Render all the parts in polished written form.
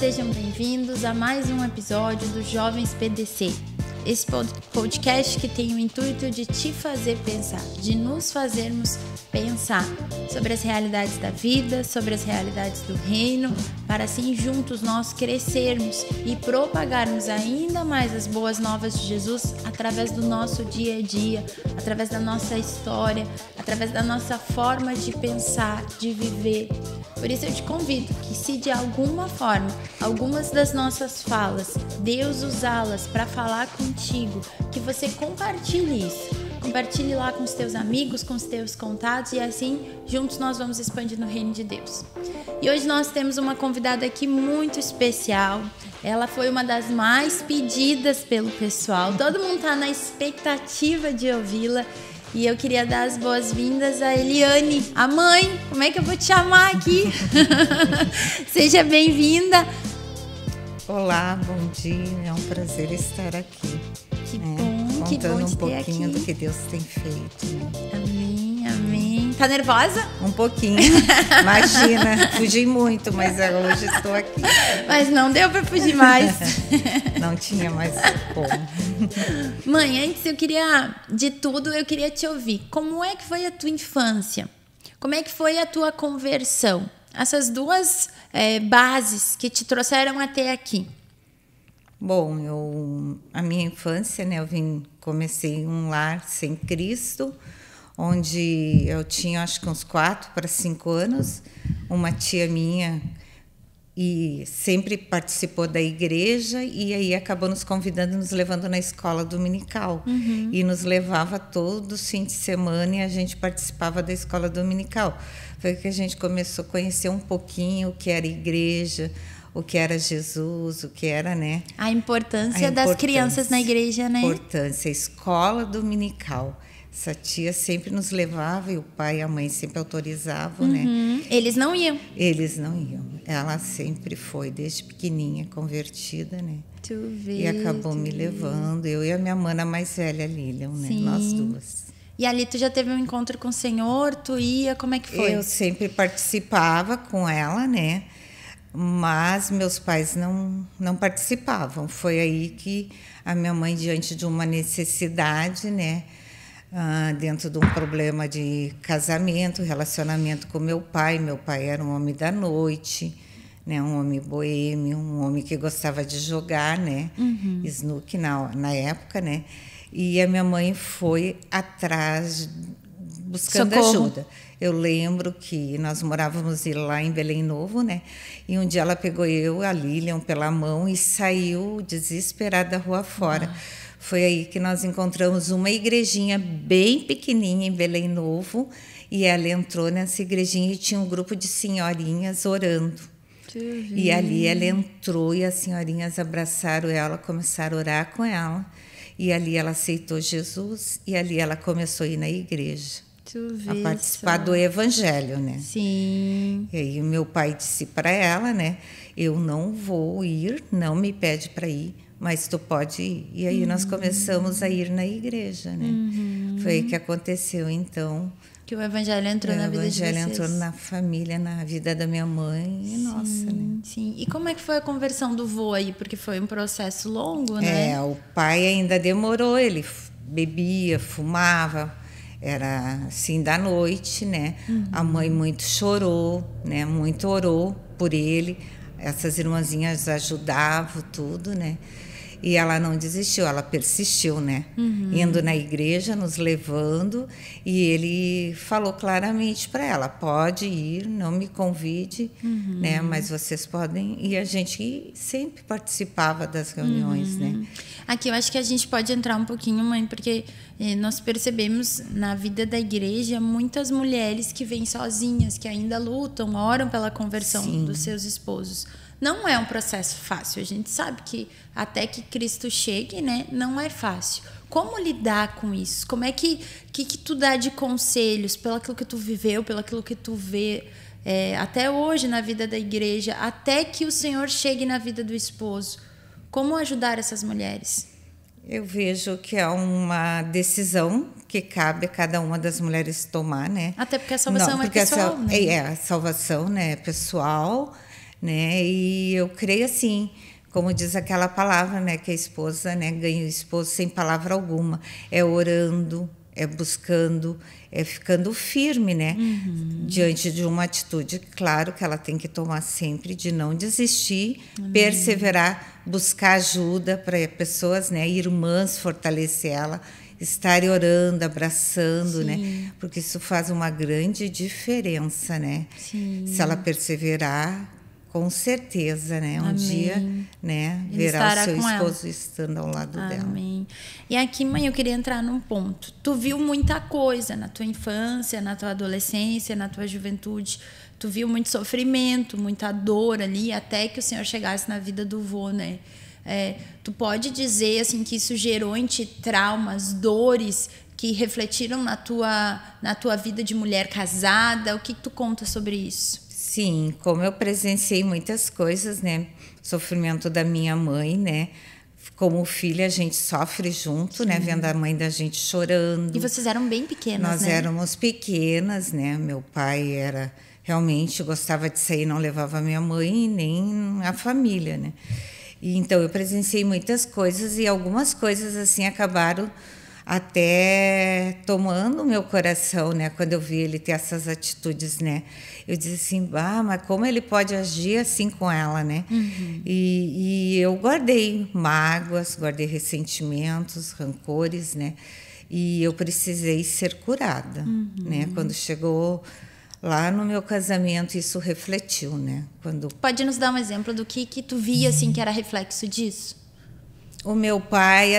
sejam bem-vindos a mais um episódio do Jovens PDC. Esse podcast que tem o intuito de te fazer pensar, de nos fazermos pensar sobre as realidades da vida, sobre as realidades do reino, para assim juntos nós crescermos e propagarmos ainda mais as boas novas de Jesus através do nosso dia a dia, através da nossa história, através da nossa forma de pensar, de viver. Por isso eu te convido que, se de alguma forma, algumas das nossas falas, Deus usá-las para falar contigo, que você compartilhe isso. Compartilhe lá com os teus amigos, com os teus contatos, e assim juntos nós vamos expandir no reino de Deus. E hoje nós temos uma convidada aqui muito especial. Ela foi uma das mais pedidas pelo pessoal. Todo mundo está na expectativa de ouvi-la. E eu queria dar as boas-vindas a Eliane, a mãe. Como é que eu vou te chamar aqui? Seja bem-vinda. Olá, bom dia. É um prazer estar aqui. Que bom, que bom contando te um ter pouquinho aqui. do que Deus tem feito. Né? Amém, amém. Tá nervosa? Um pouquinho. Imagina, fugi muito, mas hoje estou aqui. Mas não deu para fugir mais. Não tinha mais como. Mãe, antes eu queria te ouvir. Como é que foi a tua infância? Como é que foi a tua conversão? Essas duas bases que te trouxeram até aqui. Bom, a minha infância, né, comecei em um lar sem Cristo, onde eu tinha acho que uns 4 para 5 anos. Uma tia minha e sempre participou da igreja, e aí acabou nos convidando, nos levando na escola dominical. E nos levava todos os fins de semana, e a gente participava da escola dominical. Foi que a gente começou a conhecer um pouquinho o que era igreja, o que era Jesus, o que era, né? A importância das crianças na igreja, né? Importância, escola dominical. Essa tia sempre nos levava, e o pai e a mãe sempre autorizavam, né? Eles não iam. Eles não iam. Ela sempre foi, desde pequenininha, convertida, né? Tu vê, e acabou me levando. Eu e a minha mana mais velha, Lilian, né? Sim. Nós duas. E ali tu já teve um encontro com o Senhor? Tu ia? Como é que foi? Eu sempre participava com ela, né? Mas meus pais não participavam. Foi aí que a minha mãe, diante de uma necessidade, né? Dentro de um problema de casamento, relacionamento com meu pai era um homem da noite, né? Um homem boêmio, um homem que gostava de jogar, né? Snook na época, né? E a minha mãe foi atrás buscando ajuda. Eu lembro que nós morávamos lá em Belém Novo, né? E um dia ela pegou eu, a Lilian, pela mão e saiu desesperada da rua fora. Foi aí que nós encontramos uma igrejinha bem pequenininha em Belém Novo, e ela entrou nessa igrejinha e tinha um grupo de senhorinhas orando. E ali ela entrou e as senhorinhas abraçaram ela, começaram a orar com ela. E ali ela aceitou Jesus, e ali ela começou a ir na igreja. A participar do evangelho, né? Sim. E aí o meu pai disse para ela, né? Eu não vou ir, não me pede para ir, mas tu pode ir. E aí nós começamos a ir na igreja, né? Foi aí que aconteceu, então. Que o evangelho entrou na vida de vocês. O evangelho entrou na família, na vida da minha mãe e nossa, né? Sim. E como é que foi a conversão do vô aí? Porque foi um processo longo, né? O pai ainda demorou, ele bebia, fumava. Era assim da noite, né? A mãe muito chorou, né? Muito orou por ele. Essas irmãzinhas ajudavam tudo, né? E ela não desistiu, ela persistiu, né? Indo na igreja, nos levando, e ele falou claramente para ela: pode ir, não me convide, né? Mas vocês podem. E a gente sempre participava das reuniões, né? Aqui eu acho que a gente pode entrar um pouquinho, mãe, porque nós percebemos na vida da igreja muitas mulheres que vêm sozinhas, que ainda lutam, oram pela conversão dos seus esposos. Não é um processo fácil, a gente sabe que até que Cristo chegue, né, não é fácil. Como lidar com isso? Como é que tu dá de conselhos pelo aquilo que tu viveu, pelo aquilo que tu vê até hoje na vida da igreja, até que o Senhor chegue na vida do esposo? Como ajudar essas mulheres? Eu vejo que é uma decisão que cabe a cada uma das mulheres tomar, né? Até porque a salvação é pessoal, né? A salvação, né, é pessoal. né? E eu creio assim, como diz aquela palavra, né, que a esposa, né, ganha o esposo sem palavra alguma, é orando, é buscando, é ficando firme, né, diante de uma atitude, claro que ela tem que tomar sempre de não desistir, perseverar, buscar ajuda para pessoas, né, irmãs, fortalecer ela, estar orando, abraçando, né, porque isso faz uma grande diferença, né, se ela perseverar. Com certeza, né? Um dia, né? Verá o seu esposo estando ao lado dela. Amém. E aqui, mãe, eu queria entrar num ponto. Tu viu muita coisa na tua infância, na tua adolescência, na tua juventude. Tu viu muito sofrimento, muita dor ali, até que o Senhor chegasse na vida do vô, né? Tu pode dizer, assim, que isso gerou em ti traumas, dores que refletiram na tua vida de mulher casada? O que tu conta sobre isso? Sim, como eu presenciei muitas coisas, né? Sofrimento da minha mãe, né? Como filha, a gente sofre junto, né? Vendo a mãe da gente chorando. E vocês eram bem pequenas, Nós éramos pequenas, né? Meu pai era realmente gostava de sair, não levava minha mãe nem a família, né? E então eu presenciei muitas coisas e algumas coisas assim acabaram até tomando o meu coração, né? Quando eu vi ele ter essas atitudes, né? Eu disse assim, mas como ele pode agir assim com ela, né? E eu guardei mágoas, guardei ressentimentos, rancores, né? E eu precisei ser curada, né? Quando chegou lá no meu casamento, isso refletiu, né? Pode nos dar um exemplo do que tu via, assim, que era reflexo disso? O meu pai,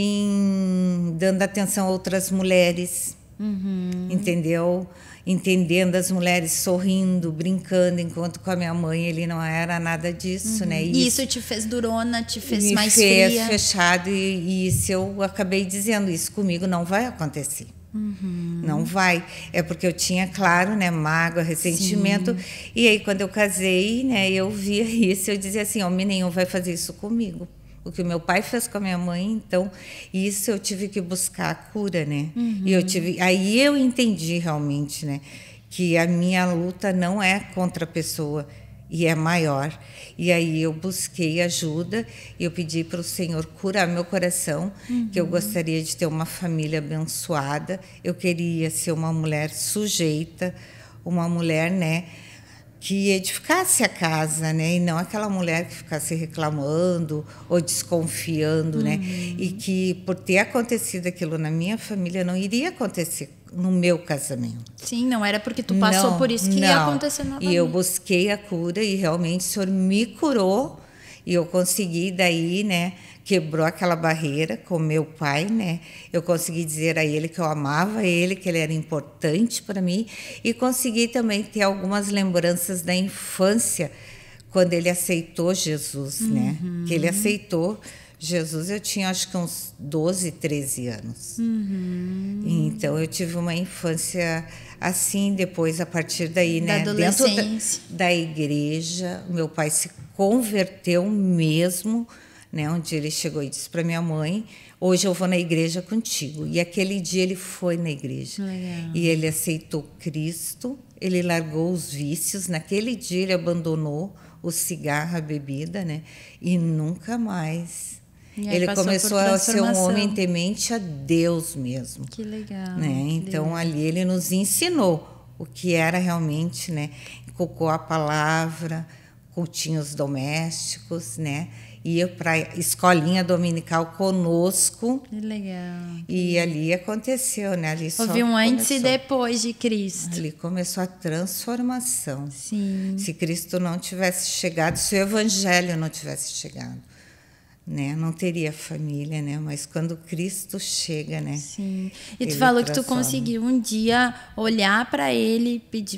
assim, dando atenção a outras mulheres, entendeu? Entendendo as mulheres, sorrindo, brincando, enquanto com a minha mãe ele não era nada disso, né? E isso te fez durona, te fez mais fria? Me fria? fez fechado e isso eu acabei dizendo, isso comigo não vai acontecer. Não vai. É porque eu tinha, claro, né, mágoa, ressentimento. E aí, quando eu casei, né, eu via isso, eu dizia assim, homem nenhum vai fazer isso comigo. O que o meu pai fez com a minha mãe, então, isso eu tive que buscar a cura, né? E aí eu entendi realmente, né, que a minha luta não é contra a pessoa, e é maior. E aí eu busquei ajuda e eu pedi para o Senhor curar meu coração, que eu gostaria de ter uma família abençoada, eu queria ser uma mulher sujeita, uma mulher, né, que edificasse a casa, né, e não aquela mulher que ficasse reclamando ou desconfiando, né, e que por ter acontecido aquilo na minha família não iria acontecer no meu casamento. Sim, não era porque tu passou por isso que ia acontecer novamente. E eu busquei a cura e realmente o Senhor me curou e eu consegui daí, né, quebrou aquela barreira com meu pai, né? Eu consegui dizer a ele que eu amava ele, que ele era importante para mim e consegui também ter algumas lembranças da infância quando ele aceitou Jesus, né? Que ele aceitou Jesus, eu tinha acho que uns 12, 13 anos. Então eu tive uma infância assim, depois a partir daí, né, dentro da igreja, meu pai se converteu mesmo, né, onde ele chegou e disse para minha mãe, hoje eu vou na igreja contigo. E aquele dia ele foi na igreja. Legal. E ele aceitou Cristo, ele largou os vícios, naquele dia ele abandonou o cigarro, a bebida, né, e nunca mais. Ele começou a ser um homem temente a Deus mesmo. Que legal. Né? Então, ali ele nos ensinou o que era realmente, né? Inculcou a palavra, cultinhos domésticos, né? Ia para a escolinha dominical conosco. Que legal. E ali aconteceu, né? Ali houve um antes e depois de Cristo. Ali começou a transformação. Sim. Se Cristo não tivesse chegado, se o Evangelho não tivesse chegado, né, não teria família, né? Mas quando Cristo chega, né? Sim. E tu falou que tu conseguiu um dia olhar para ele, pedir,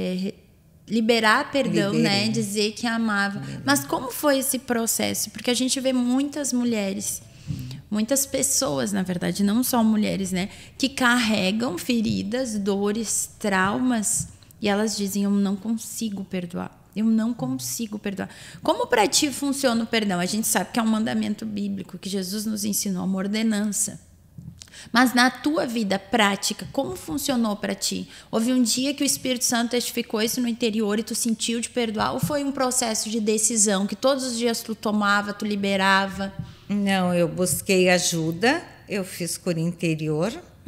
liberar perdão, né? Dizer que amava. Mas como foi esse processo? Porque a gente vê muitas mulheres, muitas pessoas, na verdade, não só mulheres, né, que carregam feridas, dores, traumas e elas dizem: eu não consigo perdoar. Eu não consigo perdoar. Como para ti funciona o perdão? A gente sabe que é um mandamento bíblico, que Jesus nos ensinou, uma ordenança. Mas na tua vida prática, como funcionou para ti? Houve um dia que o Espírito Santo testificou isso no interior e tu sentiu de perdoar? Ou foi um processo de decisão que todos os dias tu tomava, tu liberava? Não, eu busquei ajuda, eu fiz cura interior,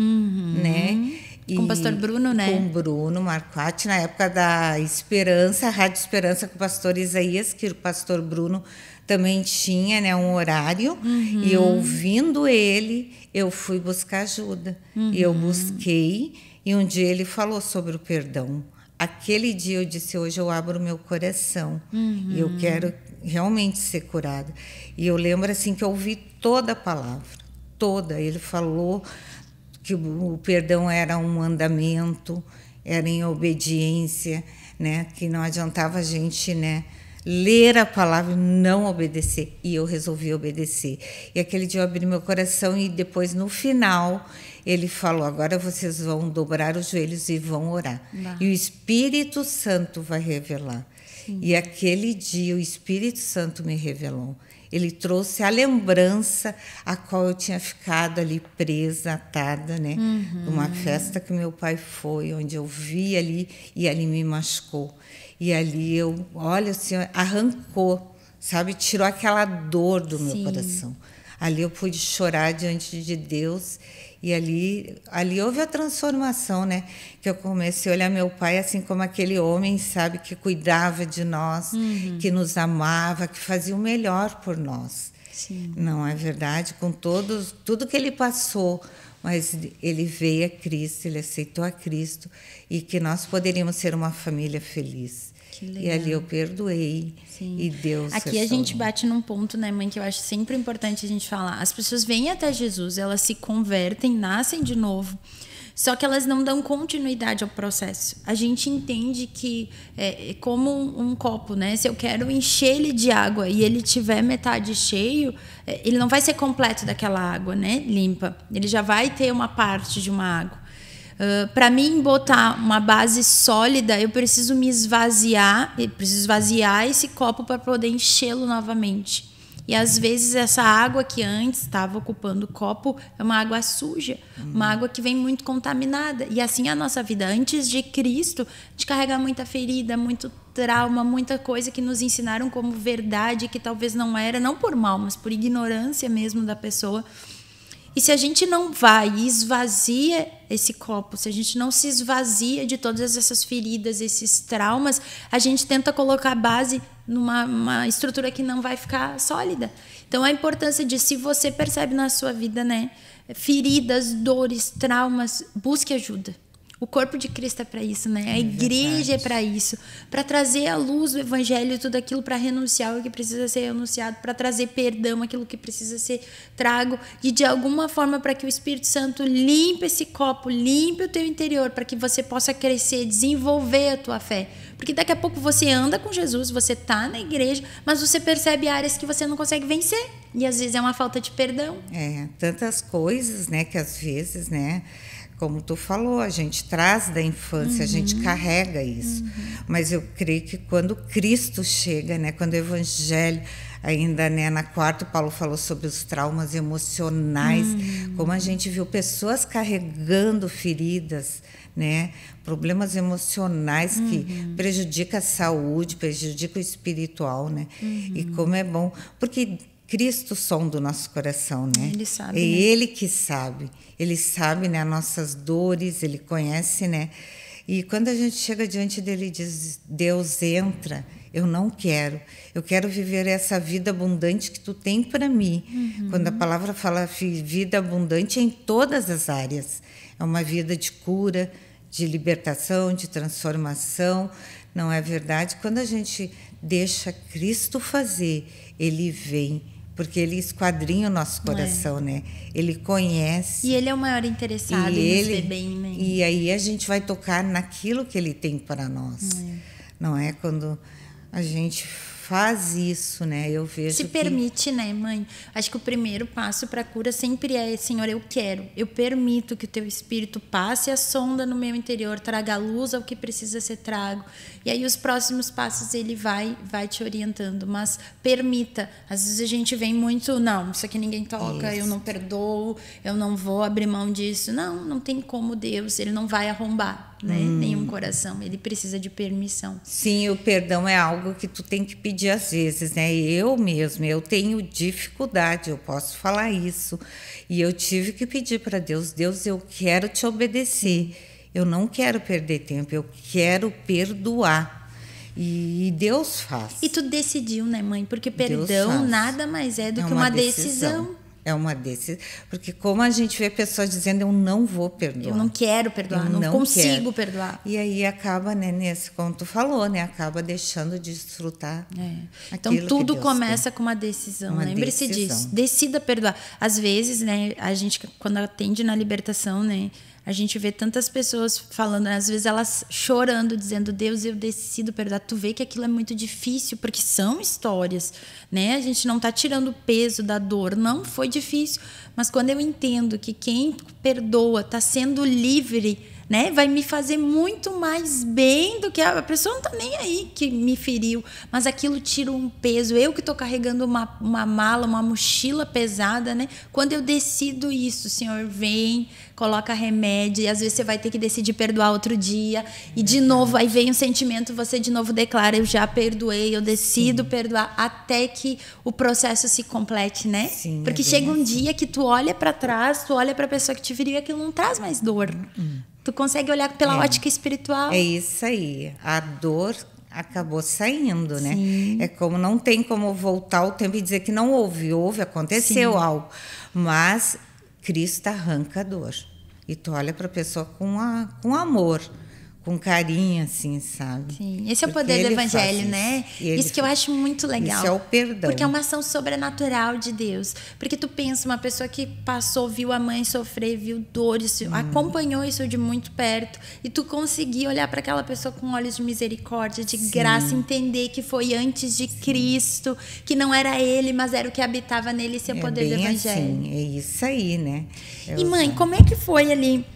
né? Com o pastor Bruno, né? Com o Bruno Marquardt, na época da Esperança, a Rádio Esperança com o pastor Isaías, que o pastor Bruno também tinha, né, um horário, e ouvindo ele, eu fui buscar ajuda. E eu busquei, e um dia ele falou sobre o perdão. Aquele dia eu disse, hoje eu abro meu coração, e eu quero realmente ser curada. E eu lembro assim que eu ouvi toda a palavra, toda. Ele falou que o perdão era um mandamento, era em obediência, né, que não adiantava a gente, né, ler a palavra e não obedecer. E eu resolvi obedecer. E aquele dia eu abri meu coração e depois, no final, ele falou, agora vocês vão dobrar os joelhos e vão orar. E o Espírito Santo vai revelar. Sim. E aquele dia o Espírito Santo me revelou. Ele trouxe a lembrança a qual eu tinha ficado ali presa, atada, né? Uma festa que meu pai foi, onde eu vi ali e ali me machucou. E ali eu, olha, o Senhor arrancou, sabe? Tirou aquela dor do meu coração. Ali eu pude chorar diante de Deus. E ali houve a transformação, né? Que eu comecei a olhar meu pai assim como aquele homem, sabe? Que cuidava de nós, que nos amava, que fazia o melhor por nós. Sim. Não é verdade? Com tudo que ele passou, mas ele veio a Cristo, ele aceitou a Cristo e que nós poderíamos ser uma família feliz. E ali eu perdoei. Sim. E Deus aqui a gente bate num ponto, né, mãe, que eu acho sempre importante a gente falar. As pessoas vêm até Jesus, elas se convertem, nascem de novo, só que elas não dão continuidade ao processo. A gente entende que é como um copo, né? Se eu quero encher ele de água e ele tiver metade cheio, ele não vai ser completo daquela água, né, limpa. Ele já vai ter uma parte de uma água. Para mim botar uma base sólida, eu preciso me esvaziar, eu preciso esvaziar esse copo para poder enchê-lo novamente. E às vezes essa água que antes estava ocupando o copo é uma água suja, uma água que vem muito contaminada. E assim a nossa vida, antes de Cristo, a gente carrega muita ferida, muito trauma, muita coisa que nos ensinaram como verdade, que talvez não era, não por mal, mas por ignorância mesmo da pessoa. E se a gente não vai e esvazia esse copo, se a gente não se esvazia de todas essas feridas, esses traumas, a gente tenta colocar a base numa estrutura que não vai ficar sólida. Então, a importância de, se você percebe na sua vida, né, feridas, dores, traumas, busque ajuda. O corpo de Cristo é para isso, né? A igreja é para isso, para trazer à luz do evangelho tudo aquilo, para renunciar o que precisa ser renunciado, para trazer perdão aquilo que precisa ser trago, e de alguma forma para que o Espírito Santo limpe esse copo, limpe o teu interior, para que você possa crescer, desenvolver a tua fé. Porque daqui a pouco você anda com Jesus, você está na igreja, mas você percebe áreas que você não consegue vencer. E às vezes é uma falta de perdão. Tantas coisas, né, que às vezes, né, como tu falou, a gente traz da infância, a gente carrega isso. Mas eu creio que quando Cristo chega, né, quando o Evangelho, ainda, né, na quarta, Paulo falou sobre os traumas emocionais, como a gente viu pessoas carregando feridas, né, problemas emocionais que prejudicam a saúde, prejudicam o espiritual, né? E como é bom, porque Cristo sonda o nosso coração, né? Ele sabe. É, né? Ele que sabe. Ele sabe, né, as nossas dores, Ele conhece, né? E quando a gente chega diante dele e diz, Deus, entra, eu não quero. Eu quero viver essa vida abundante que tu tem para mim. Quando a palavra fala vida abundante, é em todas as áreas. É uma vida de cura, de libertação, de transformação. Não é verdade? Quando a gente deixa Cristo fazer, Ele vem, porque Ele esquadrinha o nosso coração, né? Ele conhece. E Ele é o maior interessado em nos ver bem, né? E aí a gente vai tocar naquilo que Ele tem para nós. Não é? Quando a gente faz isso, né? Eu vejo Se permite, né, mãe? Acho que o primeiro passo para a cura sempre é, Senhor, eu quero, eu permito que o teu Espírito passe a sonda no meu interior, traga a luz ao que precisa ser trago. E aí os próximos passos ele vai te orientando, mas permita. Às vezes a gente vem muito, não, isso aqui ninguém toca, eu não perdoo, eu não vou abrir mão disso. Não tem como Deus, ele não vai arrombar, né? Nenhum coração, ele precisa de permissão. Sim, o perdão é algo que tu tem que pedir às vezes, né? Eu mesma, eu tenho dificuldade, eu posso falar isso. E eu tive que pedir para Deus, Deus, eu quero te obedecer. Eu não quero perder tempo, eu quero perdoar. E Deus faz. E tu decidiu, né, mãe? Porque perdão nada mais é do que uma decisão. É uma decisão. Porque como a gente vê pessoas dizendo, eu não vou perdoar. Eu não quero perdoar, não consigo perdoar. E aí acaba, né, nesse, como tu falou, né, acaba deixando de desfrutar. Então tudo começa com uma decisão. Lembre-se disso. Decida perdoar. Às vezes, né, a gente, quando atende na libertação, né, a gente vê tantas pessoas falando, às vezes elas chorando, dizendo, Deus, eu decido perdoar. Tu vê que aquilo é muito difícil, porque são histórias, né? A gente não está tirando o peso da dor, não foi difícil. Mas quando eu entendo que quem perdoa está sendo livre, né, vai me fazer muito mais bem do que a pessoa não está nem aí que me feriu, mas aquilo tira um peso. Eu que estou carregando uma mala, uma mochila pesada, né? Quando eu decido isso, o Senhor vem, coloca remédio, e às vezes você vai ter que decidir perdoar outro dia, e de novo, aí vem um sentimento, você de novo declara, eu já perdoei, eu decido perdoar, até que o processo se complete, né? Sim, porque chega um dia que tu olha para trás, tu olha para a pessoa que te feriu e aquilo não traz mais dor. Tu consegue olhar pela ótica espiritual. É isso aí. A dor acabou saindo, né? Sim. É como não tem como voltar o tempo e dizer que não houve. Aconteceu algo. Mas Cristo arranca a dor. E tu olha para a pessoa com amor, com carinho, assim, sabe? Sim, esse é o poder do Evangelho, né? Isso que eu acho muito legal. Isso é o perdão. Porque é uma ação sobrenatural de Deus. Porque tu pensa, uma pessoa que passou, viu a mãe sofrer, viu dores, acompanhou isso de muito perto, e tu conseguir olhar para aquela pessoa com olhos de misericórdia, de graça, entender que foi antes de Cristo, que não era ele, mas era o que habitava nele, esse é o poder do Evangelho. Assim, é isso aí, né? E mãe, como é que foi ali?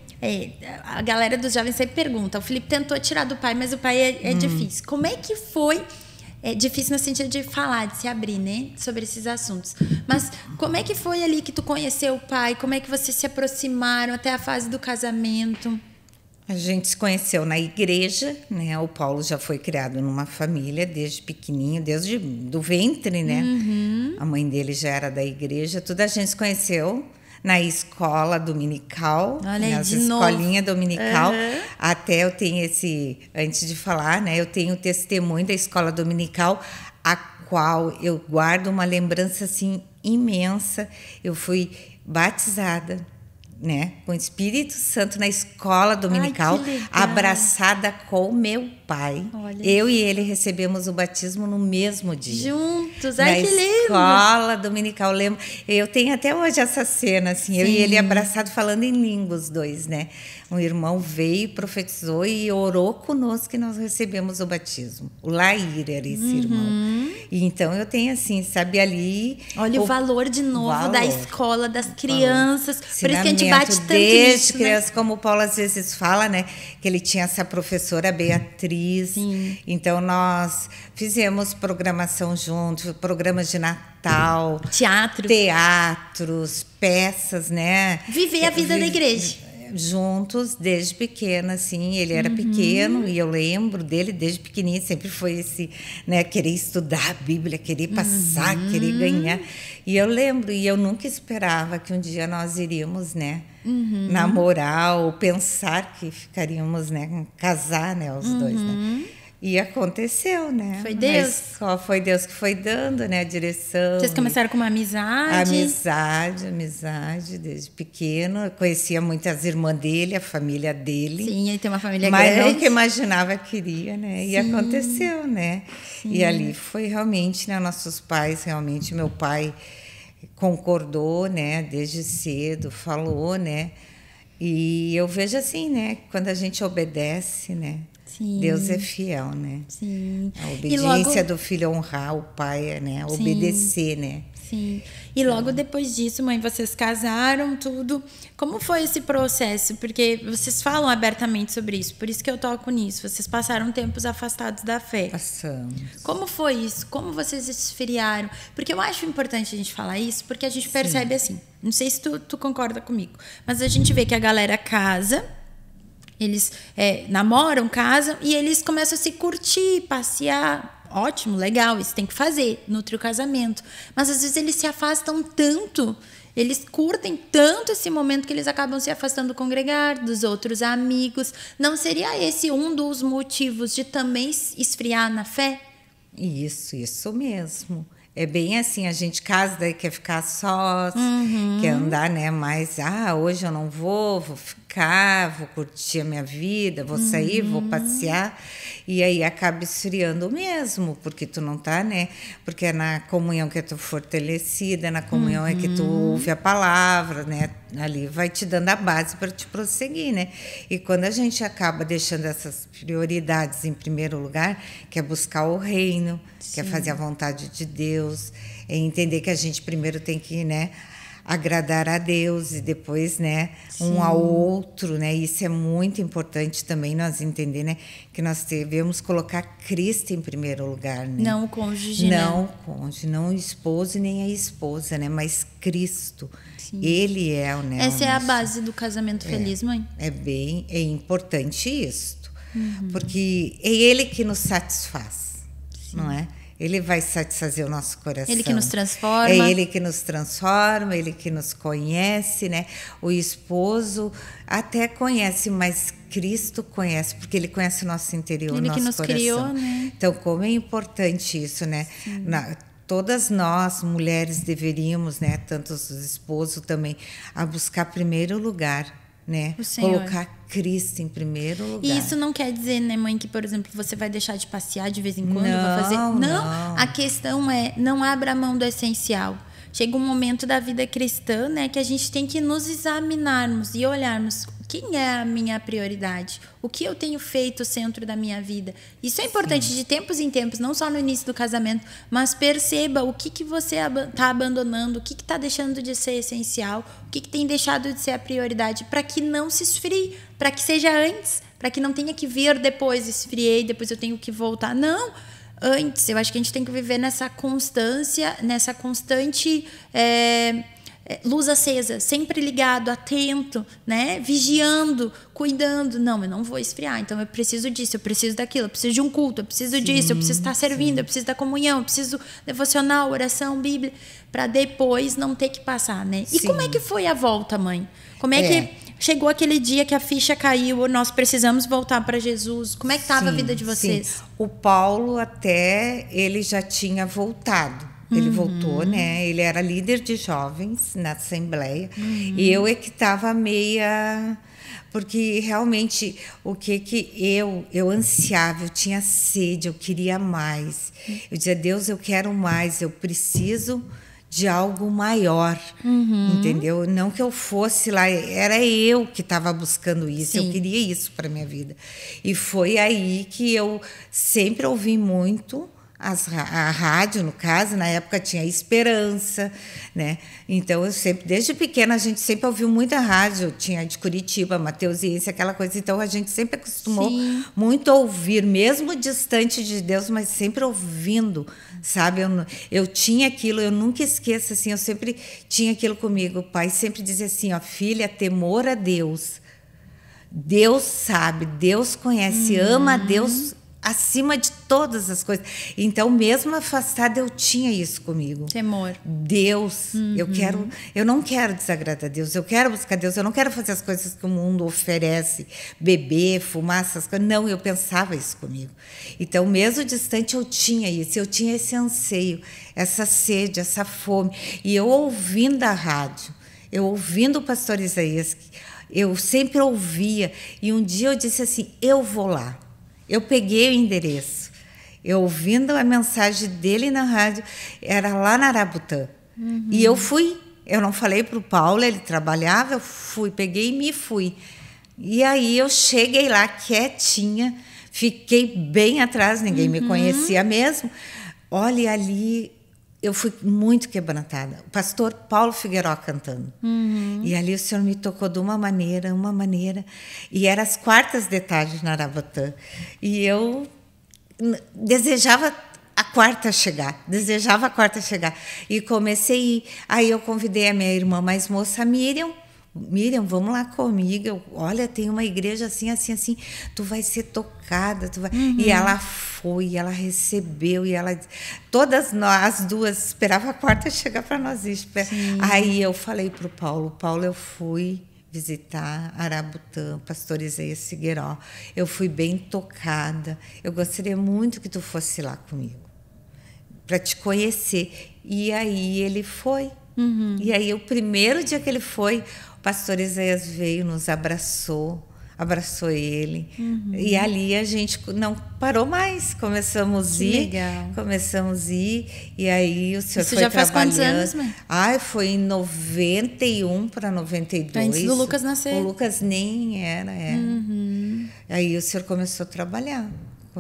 A galera dos jovens sempre pergunta, o Felipe tentou tirar do pai, mas o pai é difícil. Como é que foi? É difícil no sentido de falar, de se abrir, né, sobre esses assuntos. Mas como é que foi ali que tu conheceu o pai? Como é que vocês se aproximaram até a fase do casamento? A gente se conheceu na igreja, né? O Paulo já foi criado numa família desde pequenininho, desde do ventre, né? A mãe dele já era da igreja. Tudo a gente se conheceu na escola dominical, nas escolinhas dominical. Até eu tenho antes de falar, né, eu tenho o testemunho da escola dominical, a qual eu guardo uma lembrança assim imensa. Eu fui batizada, né, com o Espírito Santo na escola dominical, abraçada com meu pai. Olha, eu e ele recebemos o batismo no mesmo dia. Juntos, ai, que lindo! Na escola dominical, lembro. Eu tenho até hoje essa cena, assim, eu e ele abraçado, falando em línguas, os dois, né? Um irmão veio, profetizou e orou conosco, e nós recebemos o batismo. O Lair era esse irmão. E então eu tenho assim, sabe, ali... Olha o valor de novo da escola, das crianças. Por isso que a gente bate tanto desde nisso, criança, né? como o Paulo às vezes fala, né? Que ele tinha essa professora Beatriz. Então nós fizemos programação juntos, programas de Natal, teatros, peças, né? Viver a vida da igreja. Juntos desde pequena, assim. Ele era pequeno e eu lembro dele desde pequenininho, sempre foi esse, né, querer estudar a Bíblia, querer passar, querer ganhar. E eu lembro, e eu nunca esperava que um dia nós iríamos, né, namorar ou pensar que ficaríamos, né, casar, né, os dois, né? E aconteceu, né? Foi Deus? Mas só foi Deus que foi dando, né, a direção. Vocês começaram com uma amizade? Amizade, desde pequeno. Eu conhecia muitas irmãs dele, a família dele. Sim, ele tem uma família mas grande. Mas nunca imaginava que queria, né? E aconteceu, né? Sim. E ali foi realmente, né, nossos pais, realmente, meu pai concordou, né, desde cedo, falou, né? E eu vejo assim, né, quando a gente obedece, né? Sim. Deus é fiel, né? Sim. A obediência do filho é honrar o pai, né? Sim. Obedecer, né? Sim. E logo depois disso, mãe, vocês casaram, tudo. Como foi esse processo? Porque vocês falam abertamente sobre isso, por isso que eu toco nisso. Vocês passaram tempos afastados da fé. Passamos. Como foi isso? Como vocês esfriaram? Porque eu acho importante a gente falar isso, porque a gente percebe assim. Não sei se tu concorda comigo, mas a gente vê que a galera casa, eles namoram, casam e eles começam a se curtir, passear. Ótimo, legal, isso tem que fazer, nutre o casamento. Mas às vezes eles se afastam tanto, eles curtem tanto esse momento que eles acabam se afastando do congregar, dos outros amigos. Não seria esse um dos motivos de também esfriar na fé? Isso mesmo. É bem assim, a gente casa, daí quer ficar sós, quer andar, né? Mas, hoje eu não vou ficar, vou curtir a minha vida, vou sair, vou passear. E aí acaba esfriando mesmo, porque tu não tá, né? Porque é na comunhão que tu fortalecida, na comunhão é que tu ouve a palavra, né? Ali vai te dando a base para te prosseguir, né? E quando a gente acaba deixando essas prioridades em primeiro lugar, que é buscar o reino, que é fazer a vontade de Deus, é entender que a gente primeiro tem que, né, agradar a Deus e depois, né, um ao outro, né? Isso é muito importante também nós entender, né, que nós devemos colocar Cristo em primeiro lugar, né? Não o cônjuge, não o cônjuge, não o esposo nem a esposa, né, mas Cristo. Sim. Ele é, né? Essa é a base do casamento feliz, mãe. É importante isso, porque é Ele que nos satisfaz, não é? Ele vai satisfazer o nosso coração. Ele que nos transforma. É Ele que nos transforma, Ele que nos conhece, né? O esposo até conhece, mas Cristo conhece, porque Ele conhece o nosso interior, o nosso coração. Ele que nos criou, né? Então, como é importante isso, né? Todas nós, mulheres, deveríamos, né? Tanto os esposos também, a buscar primeiro lugar, né? Colocar Cristo em primeiro lugar. E isso não quer dizer, né, mãe, que, por exemplo, você vai deixar de passear de vez em quando, não, vai fazer. Não. A questão é, não abra mão do essencial. Chega um momento da vida cristã, né, que a gente tem que nos examinarmos e olharmos quem é a minha prioridade, o que eu tenho feito centro da minha vida. Isso é importante de tempos em tempos, não só no início do casamento, mas perceba o que você está abandonando, o que está deixando de ser essencial, o que tem deixado de ser a prioridade, para que não se esfrie, para que seja antes, para que não tenha que vir depois, esfriei, depois eu tenho que voltar. Não, antes. Eu acho que a gente tem que viver nessa constância, nessa constante luz acesa, sempre ligado, atento, né? Vigiando, cuidando. Não, eu não vou esfriar, então eu preciso disso, eu preciso daquilo, eu preciso de um culto, eu preciso disso, eu preciso estar servindo, eu preciso da comunhão, eu preciso devocional, oração, Bíblia, para depois não ter que passar, né? E como é que foi a volta, mãe? Como é que chegou aquele dia que a ficha caiu, nós precisamos voltar para Jesus? Como é que estava a vida de vocês? Sim. O Paulo ele já tinha voltado. Ele voltou, né? Ele era líder de jovens na Assembleia. E eu que estava meia... Porque realmente o que eu ansiava, eu tinha sede, eu queria mais. Eu dizia, Deus, eu quero mais, eu preciso de algo maior, entendeu? Não que eu fosse lá, era eu que estava buscando isso, eu queria isso para minha vida. E foi aí que eu sempre ouvi muito a rádio, no caso, na época tinha Esperança, né? Então, eu sempre, desde pequena, a gente sempre ouviu muita rádio, tinha de Curitiba, Mateusiense, aquela coisa. Então, a gente sempre acostumou muito a ouvir, mesmo distante de Deus, mas sempre ouvindo, sabe? Eu tinha aquilo, eu nunca esqueço, assim, eu sempre tinha aquilo comigo. O pai sempre dizia assim, ó, filha, temor a Deus. Deus sabe, Deus conhece, ama a Deus acima de todas as coisas. Então, mesmo afastada, eu tinha isso comigo. Temor. Deus, eu não quero desagradar a Deus, eu quero buscar Deus, eu não quero fazer as coisas que o mundo oferece, beber, fumar, essas coisas. Não, eu pensava isso comigo. Então, mesmo distante, eu tinha isso, eu tinha esse anseio, essa sede, essa fome. E eu ouvindo a rádio, eu ouvindo o pastor Isaías, eu sempre ouvia, e um dia eu disse assim, eu vou lá. Eu peguei o endereço, eu ouvindo a mensagem dele na rádio, era lá na Arabutã. E eu fui, eu não falei para o Paulo, ele trabalhava, eu fui, peguei e me fui. E aí eu cheguei lá quietinha, Fiquei bem atrás, ninguém me conhecia mesmo. Olha, ali eu fui muito quebrantada. O pastor Paulo Figueiró cantando. E ali o Senhor me tocou de uma maneira. E era as quartas de tarde na Arabutã. E eu desejava a quarta chegar. E comecei a ir. Aí eu convidei a minha irmã mais moça, Miriam, vamos lá comigo. Olha, tem uma igreja assim, assim, assim. Tu vai ser tocada. Tu vai... E ela foi, ela recebeu. E ela... Todas nós, as duas, esperava a quarta chegar para nós ir. Aí eu falei para o Paulo, eu fui visitar Arabutã, pastor Isaías Figueiró. Eu fui bem tocada. Eu gostaria muito que tu fosse lá comigo, para te conhecer. E aí ele foi. E aí o primeiro dia que ele foi, o pastor Isaías veio, nos abraçou ele. E ali a gente não parou mais. Começamos a ir. E aí o senhor Isso foi já faz trabalhando. quantos anos, mãe? Foi em 91 para 92. Antes do Lucas nascer. O Lucas nem era. Aí o senhor começou a trabalhar.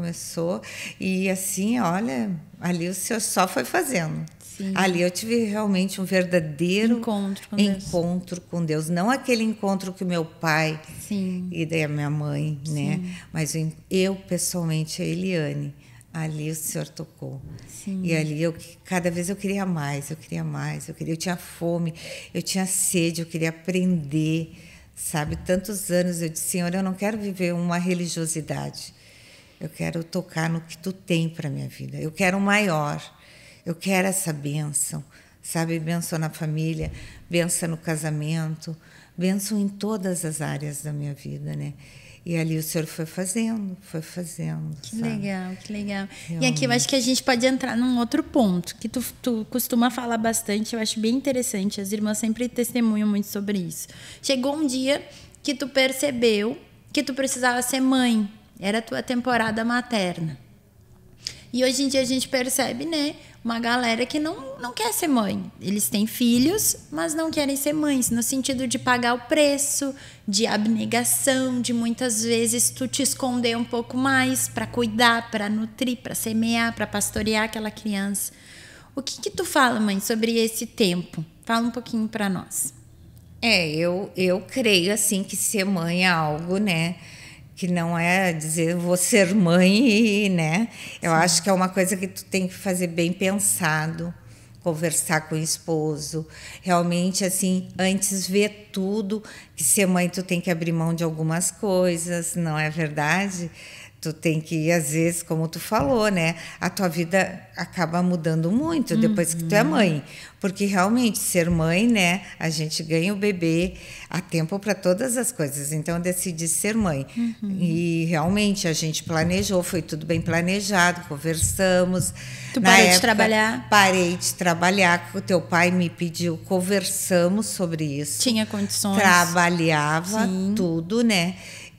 E assim, olha, ali o senhor só foi fazendo. Sim. Ali eu tive realmente um verdadeiro encontro com Deus. Não aquele encontro que o meu pai e daí a minha mãe, né? Mas eu, pessoalmente, a Eliane, ali o Senhor tocou. E ali cada vez eu queria mais. Eu tinha fome, eu tinha sede, eu queria aprender, sabe? Tantos anos eu disse, Senhor, eu não quero viver uma religiosidade. Eu quero tocar no que tu tem para minha vida. Eu quero o maior. Eu quero essa bênção, sabe? Bênção na família, bênção no casamento, bênção em todas as áreas da minha vida, né? E ali o Senhor foi fazendo. Que legal. Realmente. E aqui eu acho que a gente pode entrar num outro ponto, que tu costuma falar bastante, eu acho bem interessante, as irmãs sempre testemunham muito sobre isso. Chegou um dia que tu percebeu que tu precisava ser mãe, era a tua temporada materna. E hoje em dia a gente percebe, né, uma galera que não quer ser mãe. Eles têm filhos, mas não querem ser mães, no sentido de pagar o preço, de abnegação, de muitas vezes tu te esconder um pouco mais para cuidar, para nutrir, para semear, para pastorear aquela criança. O que tu fala, mãe, sobre esse tempo? Fala um pouquinho para nós. Eu creio assim que ser mãe é algo, né, que não é dizer vou ser mãe, né? Eu acho que é uma coisa que tu tem que fazer bem pensado, conversar com o esposo, realmente assim, antes ver tudo, que ser mãe tu tem que abrir mão de algumas coisas, não é verdade? Tu tem que, às vezes, como tu falou, né? A tua vida acaba mudando muito depois que tu é mãe. Porque, realmente, ser mãe, né? A gente ganha o bebê, há tempo para todas as coisas. Então, eu decidi ser mãe. E, realmente, a gente planejou, foi tudo bem planejado, conversamos. Tu parou de trabalhar? Parei de trabalhar, o teu pai me pediu, conversamos sobre isso. Tinha condições. Trabalhava, tudo, né?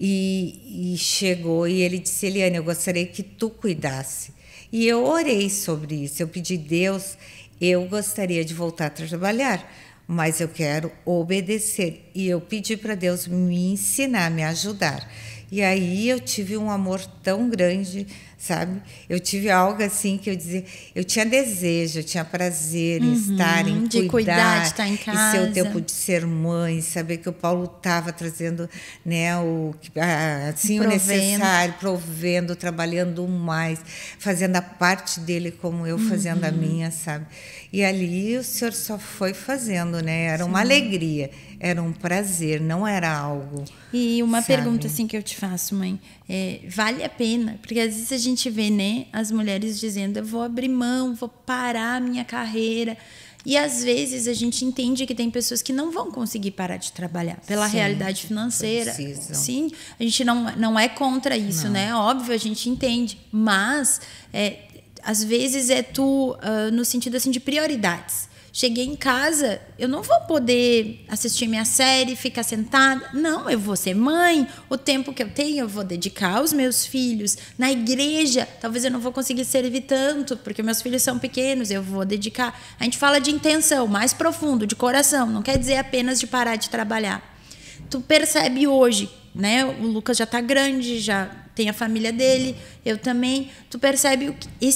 E chegou e ele disse, Eliane, eu gostaria que tu cuidasse. E eu orei sobre isso. Eu pedi, Deus, eu gostaria de voltar a trabalhar, mas eu quero obedecer. E eu pedi para Deus me ensinar, me ajudar. E aí eu tive um amor tão grande, sabe? Eu tive algo assim que eu dizia, eu tinha desejo, eu tinha prazer em estar, em de cuidar, de estar em casa. E ser o tempo de ser mãe, saber que o Paulo estava trazendo, né, o necessário, provendo, trabalhando mais, fazendo a parte dele como eu fazendo a minha, sabe? E ali o Senhor só foi fazendo, né? Era uma alegria, era um prazer, não era algo. E uma pergunta assim que eu te faço, mãe, vale a pena? Porque às vezes a gente vê, né, as mulheres dizendo, eu vou abrir mão, vou parar a minha carreira. E às vezes a gente entende que tem pessoas que não vão conseguir parar de trabalhar pela realidade financeira. Sim, a gente não é contra isso, né? Óbvio, a gente entende, mas às vezes no sentido assim de prioridades. Cheguei em casa, eu não vou poder assistir minha série, ficar sentada. Não, eu vou ser mãe. O tempo que eu tenho, eu vou dedicar aos meus filhos. Na igreja, talvez eu não vou conseguir servir tanto, porque meus filhos são pequenos, eu vou dedicar. A gente fala de intenção, mais profundo, de coração. Não quer dizer apenas de parar de trabalhar. Tu percebe hoje, né? O Lucas já está grande, já tem a família dele, eu também. Tu percebe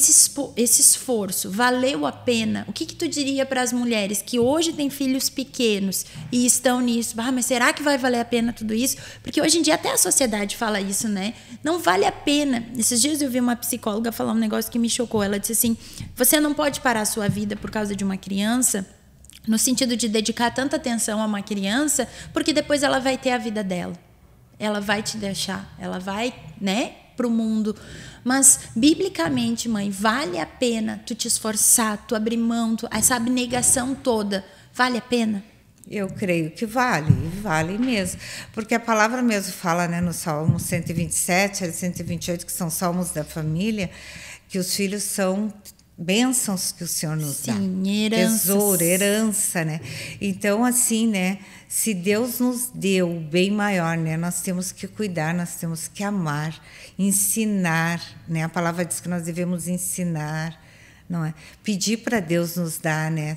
esse esforço valeu a pena? O que tu diria para as mulheres que hoje têm filhos pequenos e estão nisso? Mas será que vai valer a pena tudo isso? Porque hoje em dia até a sociedade fala isso, né? Não vale a pena. Esses dias eu vi uma psicóloga falar um negócio que me chocou. Ela disse assim: você não pode parar a sua vida por causa de uma criança, no sentido de dedicar tanta atenção a uma criança, porque depois ela vai ter a vida dela. Ela vai te deixar, ela vai, né, para o mundo. Mas, biblicamente, mãe, vale a pena tu te esforçar, tu abrir mão, essa abnegação toda, vale a pena? Eu creio que vale mesmo. Porque a palavra mesmo fala, né, no Salmo 127 e 128, que são salmos da família, que os filhos são bênçãos que o Senhor nos dá. Tesouro, herança, né? Então, assim, né? Se Deus nos deu o bem maior, né? Nós temos que cuidar, nós temos que amar, ensinar, né? A palavra diz que nós devemos ensinar, não é? Pedir para Deus nos dar, né?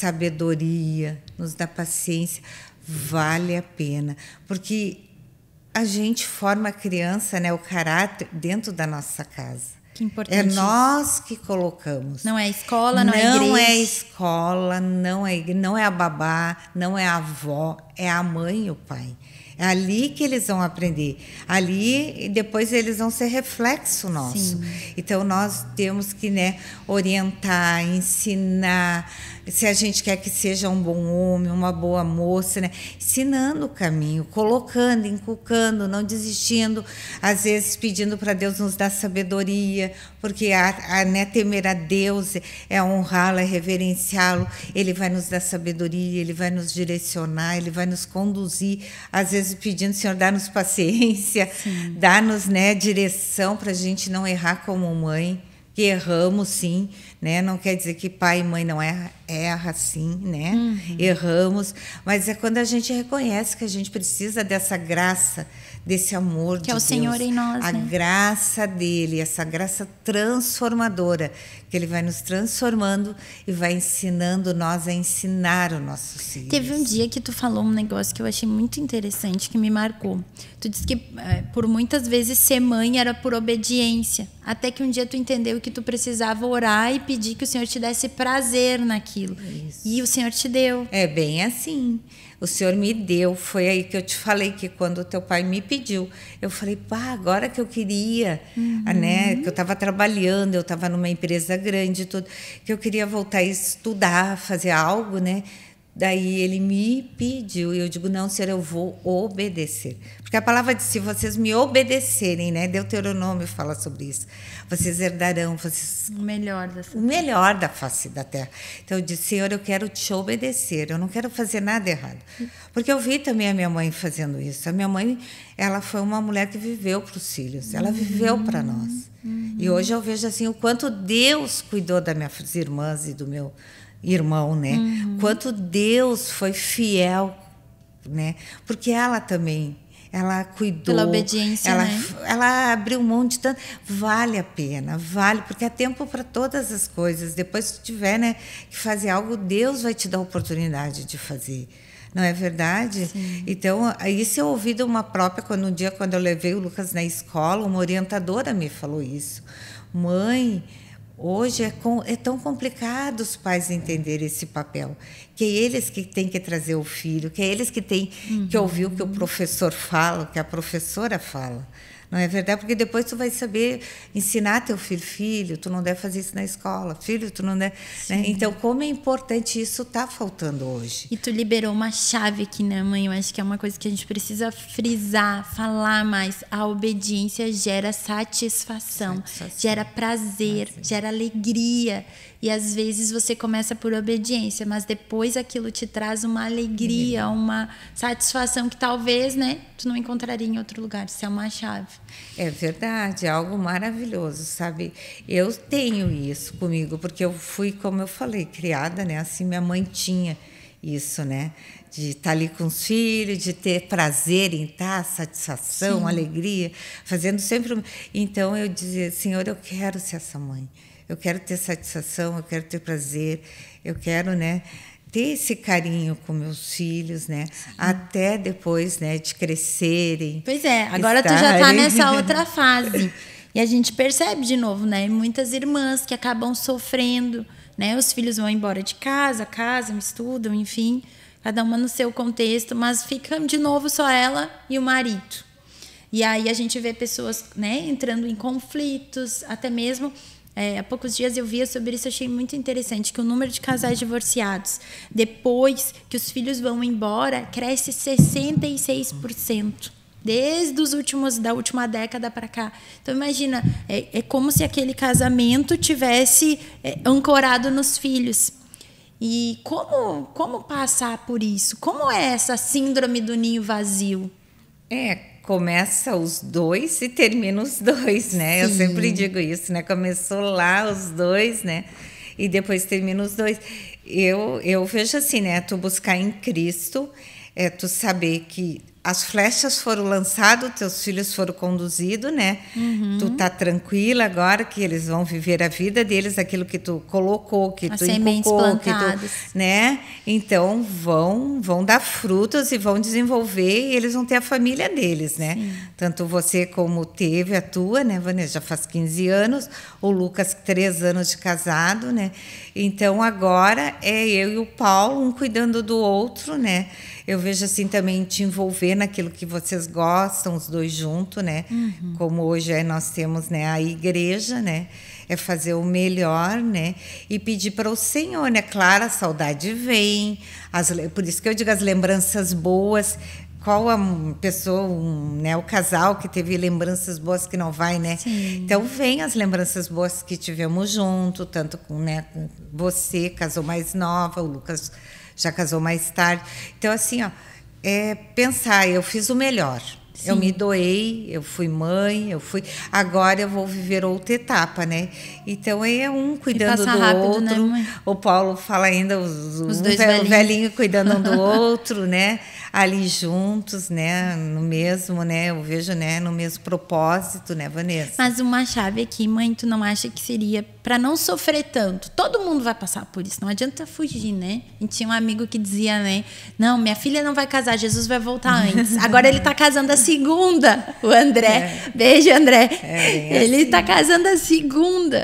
Sabedoria, nos dar paciência, vale a pena, porque a gente forma a criança, né? O caráter dentro da nossa casa. Que importante. É nós que colocamos. Não é a escola, não é a igreja. Não é a escola, não é a babá, não é a avó, é a mãe e o pai. É ali que eles vão aprender. Ali, depois eles vão ser reflexo nosso. Sim. Então, nós temos que, né, orientar, ensinar. Se a gente quer que seja um bom homem, uma boa moça, né? Ensinando o caminho, colocando, inculcando, não desistindo, às vezes pedindo para Deus nos dar sabedoria, porque né, temer a Deus é honrá-lo, é reverenciá-lo. Ele vai nos dar sabedoria, ele vai nos direcionar, ele vai nos conduzir, às vezes pedindo, Senhor, dá-nos paciência, dá-nos, né, direção para a gente não errar como mãe, que erramos sim, né? Não quer dizer que pai e mãe não erra sim, né? Erramos, mas é quando a gente reconhece que a gente precisa dessa graça, desse amor de Deus. Que é o Senhor em nós, a né? graça dele, essa graça transformadora, que ele vai nos transformando e vai ensinando nós a ensinar os nossos filhos. Teve um dia que tu falou um negócio que eu achei muito interessante, que me marcou. Tu disse que por muitas vezes ser mãe era por obediência, até que um dia tu entendeu que tu precisava orar e pedir que o Senhor te desse prazer naquilo. Isso. E o Senhor te deu. É bem assim. O Senhor me deu. Foi aí que eu te falei que quando o teu pai me pediu, eu falei, pá, agora que eu queria, né? Que eu estava trabalhando, eu estava numa empresa grande, tudo, que eu queria voltar a estudar, fazer algo, né? Daí ele me pediu, e eu digo, não, Senhor, eu vou obedecer. Porque a palavra diz, se vocês me obedecerem, né? Deuteronômio fala sobre isso. Vocês herdarão, o melhor da face da terra. Então eu disse, Senhor, eu quero te obedecer, eu não quero fazer nada errado. Porque eu vi também a minha mãe fazendo isso. A minha mãe, ela foi uma mulher que viveu para os filhos, ela viveu para nós. E hoje eu vejo assim o quanto Deus cuidou das minhas irmãs e do meu irmão, né? Quanto Deus foi fiel, né? Porque ela também, ela cuidou. Pela obediência, ela abriu mão de tanto. Vale a pena, vale, porque há tempo para todas as coisas. Depois que tu tiver, né, que fazer algo, Deus vai te dar a oportunidade de fazer. Não é verdade? Sim. Então, isso eu ouvi de uma própria, quando eu levei o Lucas na escola, uma orientadora me falou isso. Mãe, hoje é tão complicado os pais entenderem esse papel, que é eles que têm que trazer o filho, que é eles que têm que ouvir o que o professor fala, o que a professora fala. Não é verdade? Porque depois tu vai saber ensinar teu filho, tu não deve fazer isso na escola, filho, tu não deve... Né? Então, como é importante isso, está faltando hoje. E tu liberou uma chave aqui, né, mãe? Eu acho que é uma coisa que a gente precisa frisar, falar mais. A obediência gera satisfação. Gera prazer, gera alegria. E às vezes você começa por obediência, mas depois aquilo te traz uma alegria, uma satisfação que talvez, né, tu não encontraria em outro lugar. Isso é uma chave. É verdade, é algo maravilhoso, sabe? Eu tenho isso comigo, porque eu fui, como eu falei, criada, né? Assim, minha mãe tinha isso, né? De estar ali com os filhos, de ter prazer em estar, satisfação, alegria, fazendo sempre... Então, eu dizia, Senhor, eu quero ser essa mãe. Eu quero ter satisfação, eu quero ter prazer, eu quero, né, ter esse carinho com meus filhos, né? Até depois, né, de crescerem. Pois é, agora tu já tá nessa outra fase. E a gente percebe de novo, né? Muitas irmãs que acabam sofrendo, né? Os filhos vão embora de casa, casam, estudam, enfim, cada uma no seu contexto, mas fica de novo só ela e o marido. E aí a gente vê pessoas, né, entrando em conflitos, até mesmo... há poucos dias eu via sobre isso, achei muito interessante, que o número de casais divorciados, depois que os filhos vão embora, cresce 66%. Desde da última década para cá. Então, imagina, é como se aquele casamento tivesse ancorado nos filhos. E como passar por isso? Como é essa síndrome do ninho vazio? Começa os dois e termina os dois, né? Sim. Eu sempre digo isso, né? Começou lá os dois, né? E depois termina os dois. Eu vejo assim, né? Tu buscar em Cristo, tu saber que as flechas foram lançadas, teus filhos foram conduzidos, né? Tu tá tranquila agora que eles vão viver a vida deles, aquilo que tu colocou, que tu inculcou, que tu, né? Então vão dar frutos e vão desenvolver e eles vão ter a família deles, né? Sim. Tanto você como teve a tua, né, Vanessa? Já faz 15 anos, o Lucas 3 anos de casado, né? Então agora é eu e o Paulo, um cuidando do outro, né? Eu vejo assim também te envolver naquilo que vocês gostam, os dois juntos, né? Como hoje nós temos, né, a igreja, né? É fazer o melhor, né? E pedir para o Senhor, né? Claro, a saudade vem, por isso que eu digo as lembranças boas. Qual a pessoa, né, o casal que teve lembranças boas que não vai, né? Sim. Então, vem as lembranças boas que tivemos junto, tanto com, né, com você, casou mais nova, o Lucas já casou mais tarde. Então, assim, ó, pensar, eu fiz o melhor. Sim. Eu me doei, eu fui mãe, agora eu vou viver outra etapa, né? Então é um cuidando do rápido, outro. Né, mãe? O Paulo fala ainda os dois velhinho cuidando um do outro, né? Ali juntos, né? No mesmo, né? Eu vejo, né? No mesmo propósito, né, Vanessa? Mas uma chave aqui, mãe, tu não acha que seria para não sofrer tanto? Todo mundo vai passar por isso, não adianta fugir, né? A gente tinha um amigo que dizia, né? Não, minha filha não vai casar, Jesus vai voltar antes. Agora ele tá casando a segunda, o André. Beijo, André. Ele tá casando a segunda.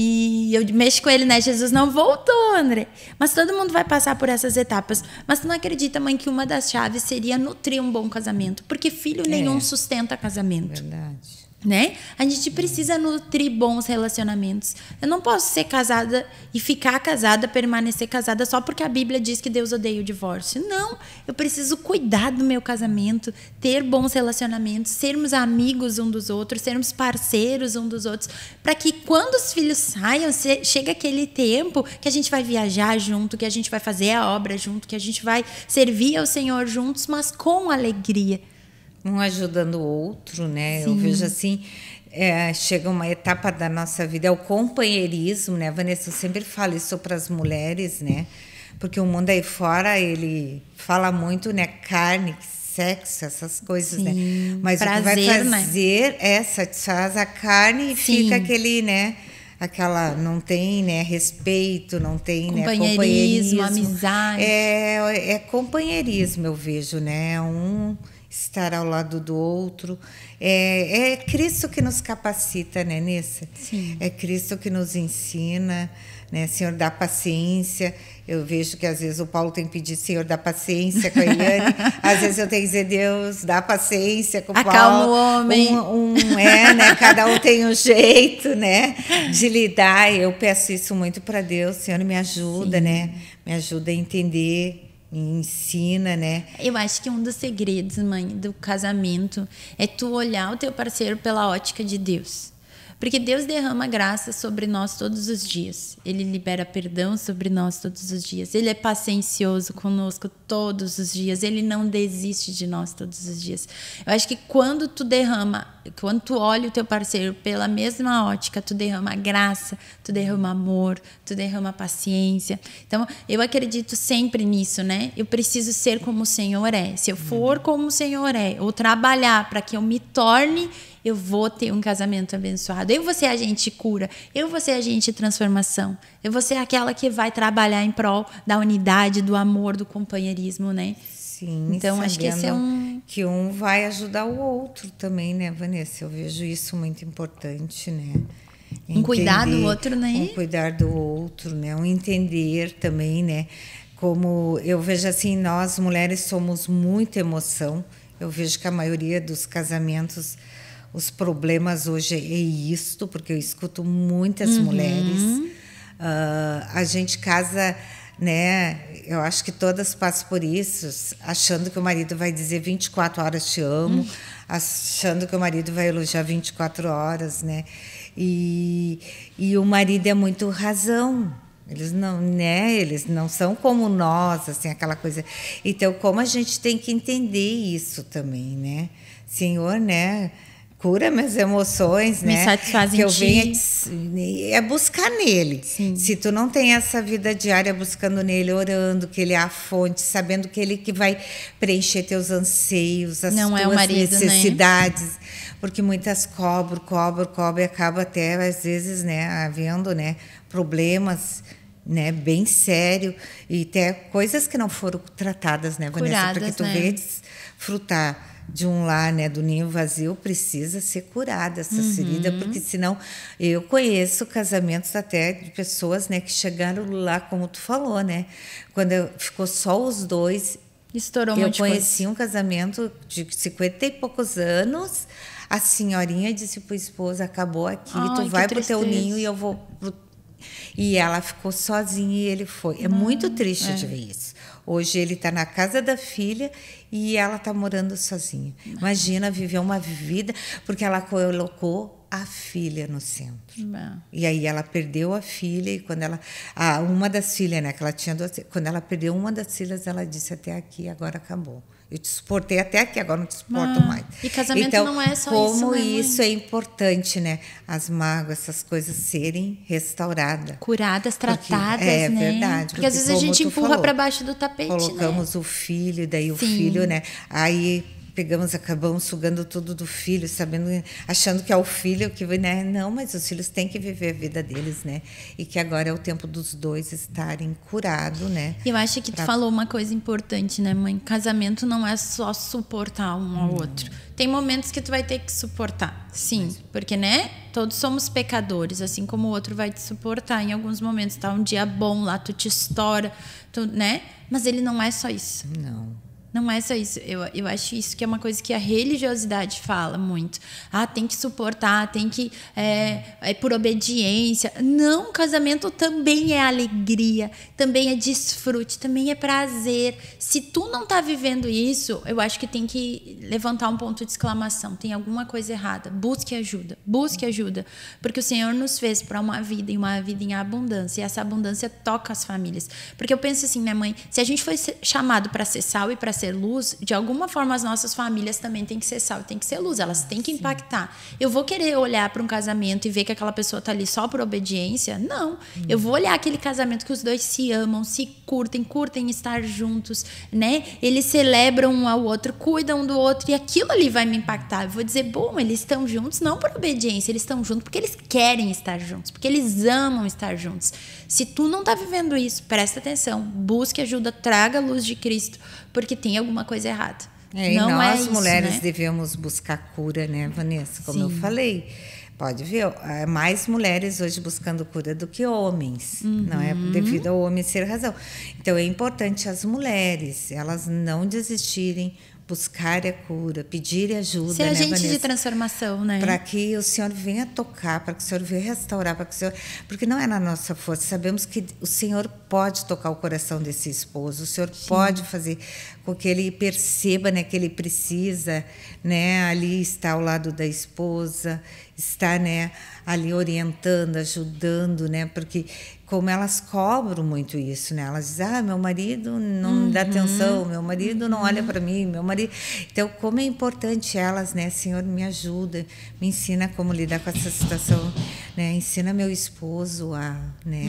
E eu mexo com ele, né? Jesus não voltou, André. Mas todo mundo vai passar por essas etapas. Mas tu não acredita, mãe, que uma das chaves seria nutrir um bom casamento? Porque filho nenhum sustenta casamento. Verdade. Né? A gente precisa nutrir bons relacionamentos. Eu não posso ser casada e ficar casada, permanecer casada só porque a Bíblia diz que Deus odeia o divórcio. Não, eu preciso cuidar do meu casamento, ter bons relacionamentos, sermos amigos um dos outros, sermos parceiros um dos outros, para que quando os filhos saiam, chega aquele tempo que a gente vai viajar junto, que a gente vai fazer a obra junto, que a gente vai servir ao Senhor juntos, mas com alegria. Um ajudando o outro, né? Sim. Eu vejo assim, chega uma etapa da nossa vida, é o companheirismo, né, Vanessa? Eu sempre falo isso para as mulheres, né? Porque o mundo aí fora, ele fala muito, né? Carne, sexo, essas coisas, Sim. né? Mas prazer, o que vai fazer satisfaz a carne e fica aquele, né? Aquela, não tem, né, respeito, não tem, companheirismo, amizade. É companheirismo, eu vejo, né? Estar ao lado do outro. É Cristo que nos capacita, né, Nessa? Sim. É Cristo que nos ensina, né? Senhor, dá paciência. Eu vejo que às vezes o Paulo tem que pedir, Senhor, dá paciência com a Eliane. Às vezes eu tenho que dizer, Deus, dá paciência com o Paulo. Acalma o homem. Né? Cada um tem um jeito, né, de lidar. Eu peço isso muito para Deus. Senhor, me ajuda, Sim. né? Me ajuda a entender. Ensina, né? Eu acho que um dos segredos, mãe, do casamento é tu olhar o teu parceiro pela ótica de Deus. Porque Deus derrama graça sobre nós todos os dias. Ele libera perdão sobre nós todos os dias. Ele é paciencioso conosco todos os dias. Ele não desiste de nós todos os dias. Eu acho que quando tu olha o teu parceiro pela mesma ótica, tu derrama graça, tu derrama amor, tu derrama paciência. Então, eu acredito sempre nisso, né? Eu preciso ser como o Senhor é. Se eu for como o Senhor é, ou trabalhar para que eu me torne eu vou ter um casamento abençoado. Eu vou ser agente de cura. Eu vou ser agente de transformação. Eu vou ser aquela que vai trabalhar em prol da unidade, do amor, do companheirismo, né? Sim, então acho que esse é que um vai ajudar o outro também, né, Vanessa? Eu vejo isso muito importante, né? Um cuidar do outro, né? Um cuidar do outro, né? Um entender também, né? Como eu vejo assim, nós mulheres somos muita emoção. Eu vejo que a maioria dos casamentos, os problemas hoje é isto, porque eu escuto muitas mulheres. A gente casa, né? Eu acho que todas passam por isso, achando que o marido vai dizer 24 horas te amo, achando que o marido vai elogiar 24 horas, né? E o marido é muito razão. Eles não, né? Eles não são como nós, assim, aquela coisa. Então, como a gente tem que entender isso também, né? Senhor, né? Cura minhas emoções, me né? satisfaz que em eu venha ti. é buscar nele. Sim. Se tu não tem essa vida diária buscando nele, orando, que ele é a fonte, sabendo que ele que vai preencher teus anseios, as não tuas é o marido, necessidades, né? Porque muitas cobram e acaba até às vezes, né, havendo, né, problemas, né, bem sério, e até coisas que não foram tratadas, né, Vanessa? Curadas, porque tu né? vê desfrutar de um lar, né, do ninho vazio, precisa ser curada essa ferida, porque senão eu conheço casamentos até de pessoas, né, que chegaram lá, como tu falou, né, quando ficou só os dois. Estourou eu um monte de conheci coisa. Um casamento de 50 e poucos anos. A senhorinha disse para o esposo: acabou aqui, tu vai pro teu ninho e eu vou pro... E ela ficou sozinha e ele foi. É muito triste de ver isso. Hoje ele está na casa da filha e ela está morando sozinha. Imagina viver uma vida, porque ela colocou a filha no centro. E aí ela perdeu a filha, e quando ela... uma das filhas, né, que ela tinha duas... Quando ela perdeu uma das filhas, ela disse: até aqui, agora acabou. Eu te suportei até aqui, agora não te suporto mais. E casamento então, não é só como isso, né, isso é importante, né? As mágoas, essas coisas serem restauradas. Curadas, tratadas, porque, é né? verdade. Porque às vezes a gente empurra para baixo do tapete, colocamos, né? O filho, daí Sim. O filho, né? Aí acabamos sugando tudo do filho, achando que é o filho que vai, né? Não, mas os filhos têm que viver a vida deles, né? E que agora é o tempo dos dois estarem curados, né? Eu acho que tu falou uma coisa importante, né, mãe? Casamento não é só suportar um ao outro. Tem momentos que tu vai ter que suportar, sim, porque, né? Todos somos pecadores, assim como o outro vai te suportar. Em alguns momentos tá um dia bom lá, tu te estoura, né? Mas ele não é só isso. Não é só isso. Eu acho isso que é uma coisa que a religiosidade fala muito. Tem que suportar, tem que... É por obediência. Não, casamento também é alegria, também é desfrute, também é prazer. Se tu não tá vivendo isso, eu acho que tem que levantar um ponto de exclamação. Tem alguma coisa errada. Busque ajuda. Busque ajuda. Porque o Senhor nos fez para uma vida, e uma vida em abundância. E essa abundância toca as famílias. Porque eu penso assim, né, mãe? Se a gente foi chamado para ser sal e para ser luz, de alguma forma as nossas famílias também têm que ser sal e têm que ser luz, elas têm que impactar. Eu vou querer olhar para um casamento e ver que aquela pessoa está ali só por obediência? Não. Eu vou olhar aquele casamento que os dois se amam, se curtem estar juntos, né? Eles celebram um ao outro, cuidam um do outro, e aquilo ali vai me impactar. Eu vou dizer, bom, eles estão juntos não por obediência, eles estão juntos porque eles querem estar juntos, porque eles amam estar juntos. Se tu não está vivendo isso, presta atenção, busque ajuda, traga a luz de Cristo, porque tem alguma coisa errada. E não nós, isso, mulheres, né? devemos buscar cura, né, Vanessa? Como Sim. eu falei. Pode ver, mais mulheres hoje buscando cura do que homens. Não é devido ao homem ser razão. Então, é importante as mulheres, elas não desistirem, buscar a cura, pedir ajuda, ser né, agente Vanessa? de transformação, né? Para que o Senhor venha tocar, para que o Senhor venha restaurar, para que o Senhor... Porque não é na nossa força. Sabemos que o Senhor pode tocar o coração desse esposo, o Senhor pode fazer com que ele perceba, né, que ele precisa, né, ali estar ao lado da esposa, estar, né, ali orientando, ajudando, né, porque como elas cobram muito isso, né? Elas dizem, meu marido não me dá atenção, meu marido não olha para mim, meu marido... Então, como é importante elas, né? Senhor, me ajuda, me ensina como lidar com essa situação, né? Ensina meu esposo né?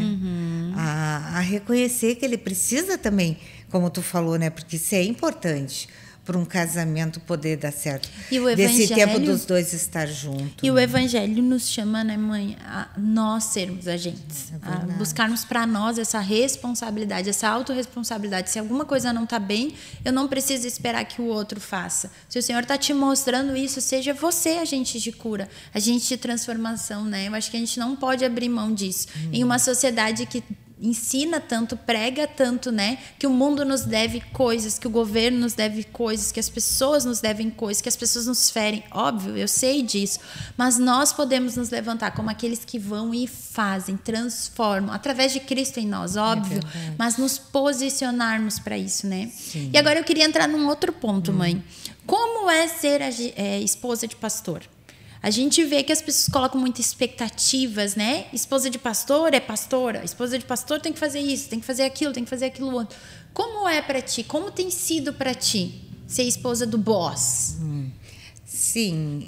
A reconhecer que ele precisa também, como tu falou, né? Porque isso é importante. para um casamento poder dar certo. E o desse evangelho, tempo dos dois estar juntos. E o evangelho nos chama, né, mãe, a nós sermos agentes, a buscarmos para nós essa responsabilidade, essa autorresponsabilidade. Se alguma coisa não está bem, eu não preciso esperar que o outro faça. Se o Senhor está te mostrando isso, seja você agente de cura, agente de transformação, né? Eu acho que a gente não pode abrir mão disso. Em uma sociedade que ensina tanto, prega tanto, né? Que o mundo nos deve coisas, que o governo nos deve coisas, que as pessoas nos devem coisas, que as pessoas nos ferem. Óbvio, eu sei disso. Mas nós podemos nos levantar como aqueles que vão e fazem, transformam, através de Cristo em nós, óbvio. Mas nos posicionarmos para isso, né? Sim. E agora eu queria entrar num outro ponto, mãe. Como é ser esposa de pastor? A gente vê que as pessoas colocam muitas expectativas, né? Esposa de pastor é pastora. Esposa de pastor tem que fazer isso, tem que fazer aquilo outro. Como é para ti? Como tem sido para ti ser esposa do boss? Sim,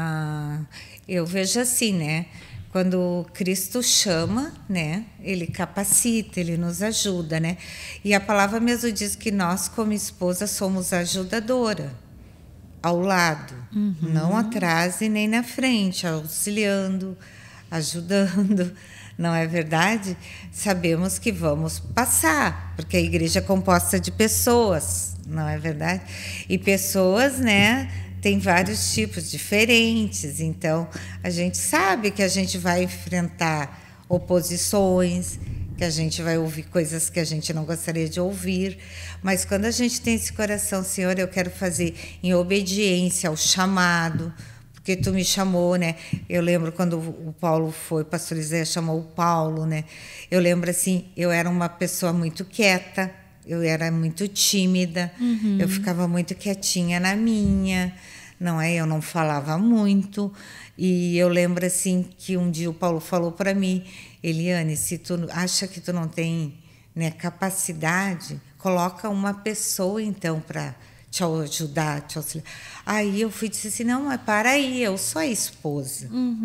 eu vejo assim, né? Quando Cristo chama, né? Ele capacita, ele nos ajuda, né? E a palavra mesmo diz que nós, como esposa, somos ajudadora. Ao lado, não atrás e nem na frente, auxiliando, ajudando, não é verdade? Sabemos que vamos passar, porque a igreja é composta de pessoas, não é verdade? E pessoas, né, tem vários tipos diferentes, então a gente sabe que a gente vai enfrentar oposições, que a gente vai ouvir coisas que a gente não gostaria de ouvir, mas quando a gente tem esse coração, Senhor, eu quero fazer em obediência ao chamado, porque tu me chamou, né? Eu lembro quando o Paulo foi, o pastor Zé chamou o Paulo, né? Eu lembro assim, eu era uma pessoa muito quieta, eu era muito tímida, eu ficava muito quietinha na minha, não é? Eu não falava muito, e eu lembro assim que um dia o Paulo falou para mim: Eliane, se tu acha que tu não tem, né, capacidade, coloca uma pessoa então para te ajudar, te auxiliar. Aí eu fui e disse assim: não, mas para aí, eu sou a esposa.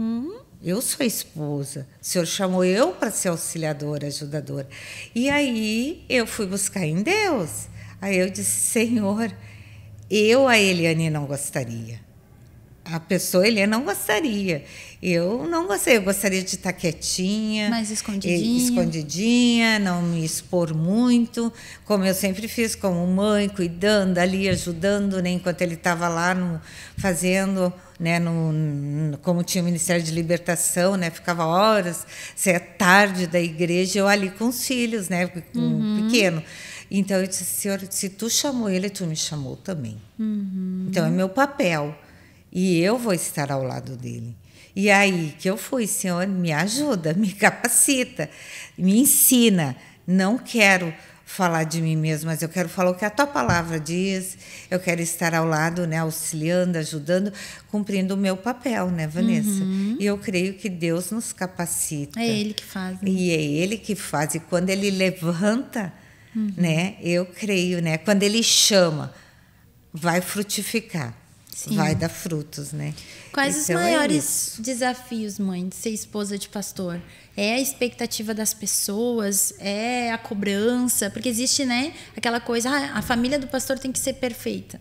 Eu sou a esposa. O Senhor chamou eu para ser auxiliadora, ajudadora. E aí eu fui buscar em Deus. Aí eu disse: Senhor, a Eliane não gostaria. A pessoa, ele não gostaria. Eu não gostaria. Eu gostaria de estar quietinha. Mais escondidinha. Escondidinha, não me expor muito. Como eu sempre fiz como mãe, cuidando ali, ajudando, né, enquanto ele estava lá fazendo, né, como tinha o Ministério de Libertação, né, ficava horas, saía tarde da igreja, eu ali com os filhos, né, com um pequeno. Então eu disse: Senhor, se tu chamou ele, tu me chamou também. Então é meu papel. E eu vou estar ao lado dele. E aí que eu fui: Senhor, me ajuda, me capacita, me ensina. Não quero falar de mim mesma, mas eu quero falar o que a tua palavra diz. Eu quero estar ao lado, né, auxiliando, ajudando, cumprindo o meu papel, né, Vanessa? E eu creio que Deus nos capacita. É Ele que faz. Né? E é Ele que faz. E quando Ele levanta, né, eu creio, né, quando Ele chama, vai frutificar. Sim. Vai dar frutos, né? Quais os maiores desafios, mãe, de ser esposa de pastor? É a expectativa das pessoas? É a cobrança? Porque existe, né, aquela coisa: a família do pastor tem que ser perfeita.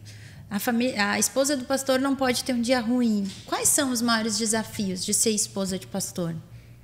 A esposa do pastor não pode ter um dia ruim. Quais são os maiores desafios de ser esposa de pastor?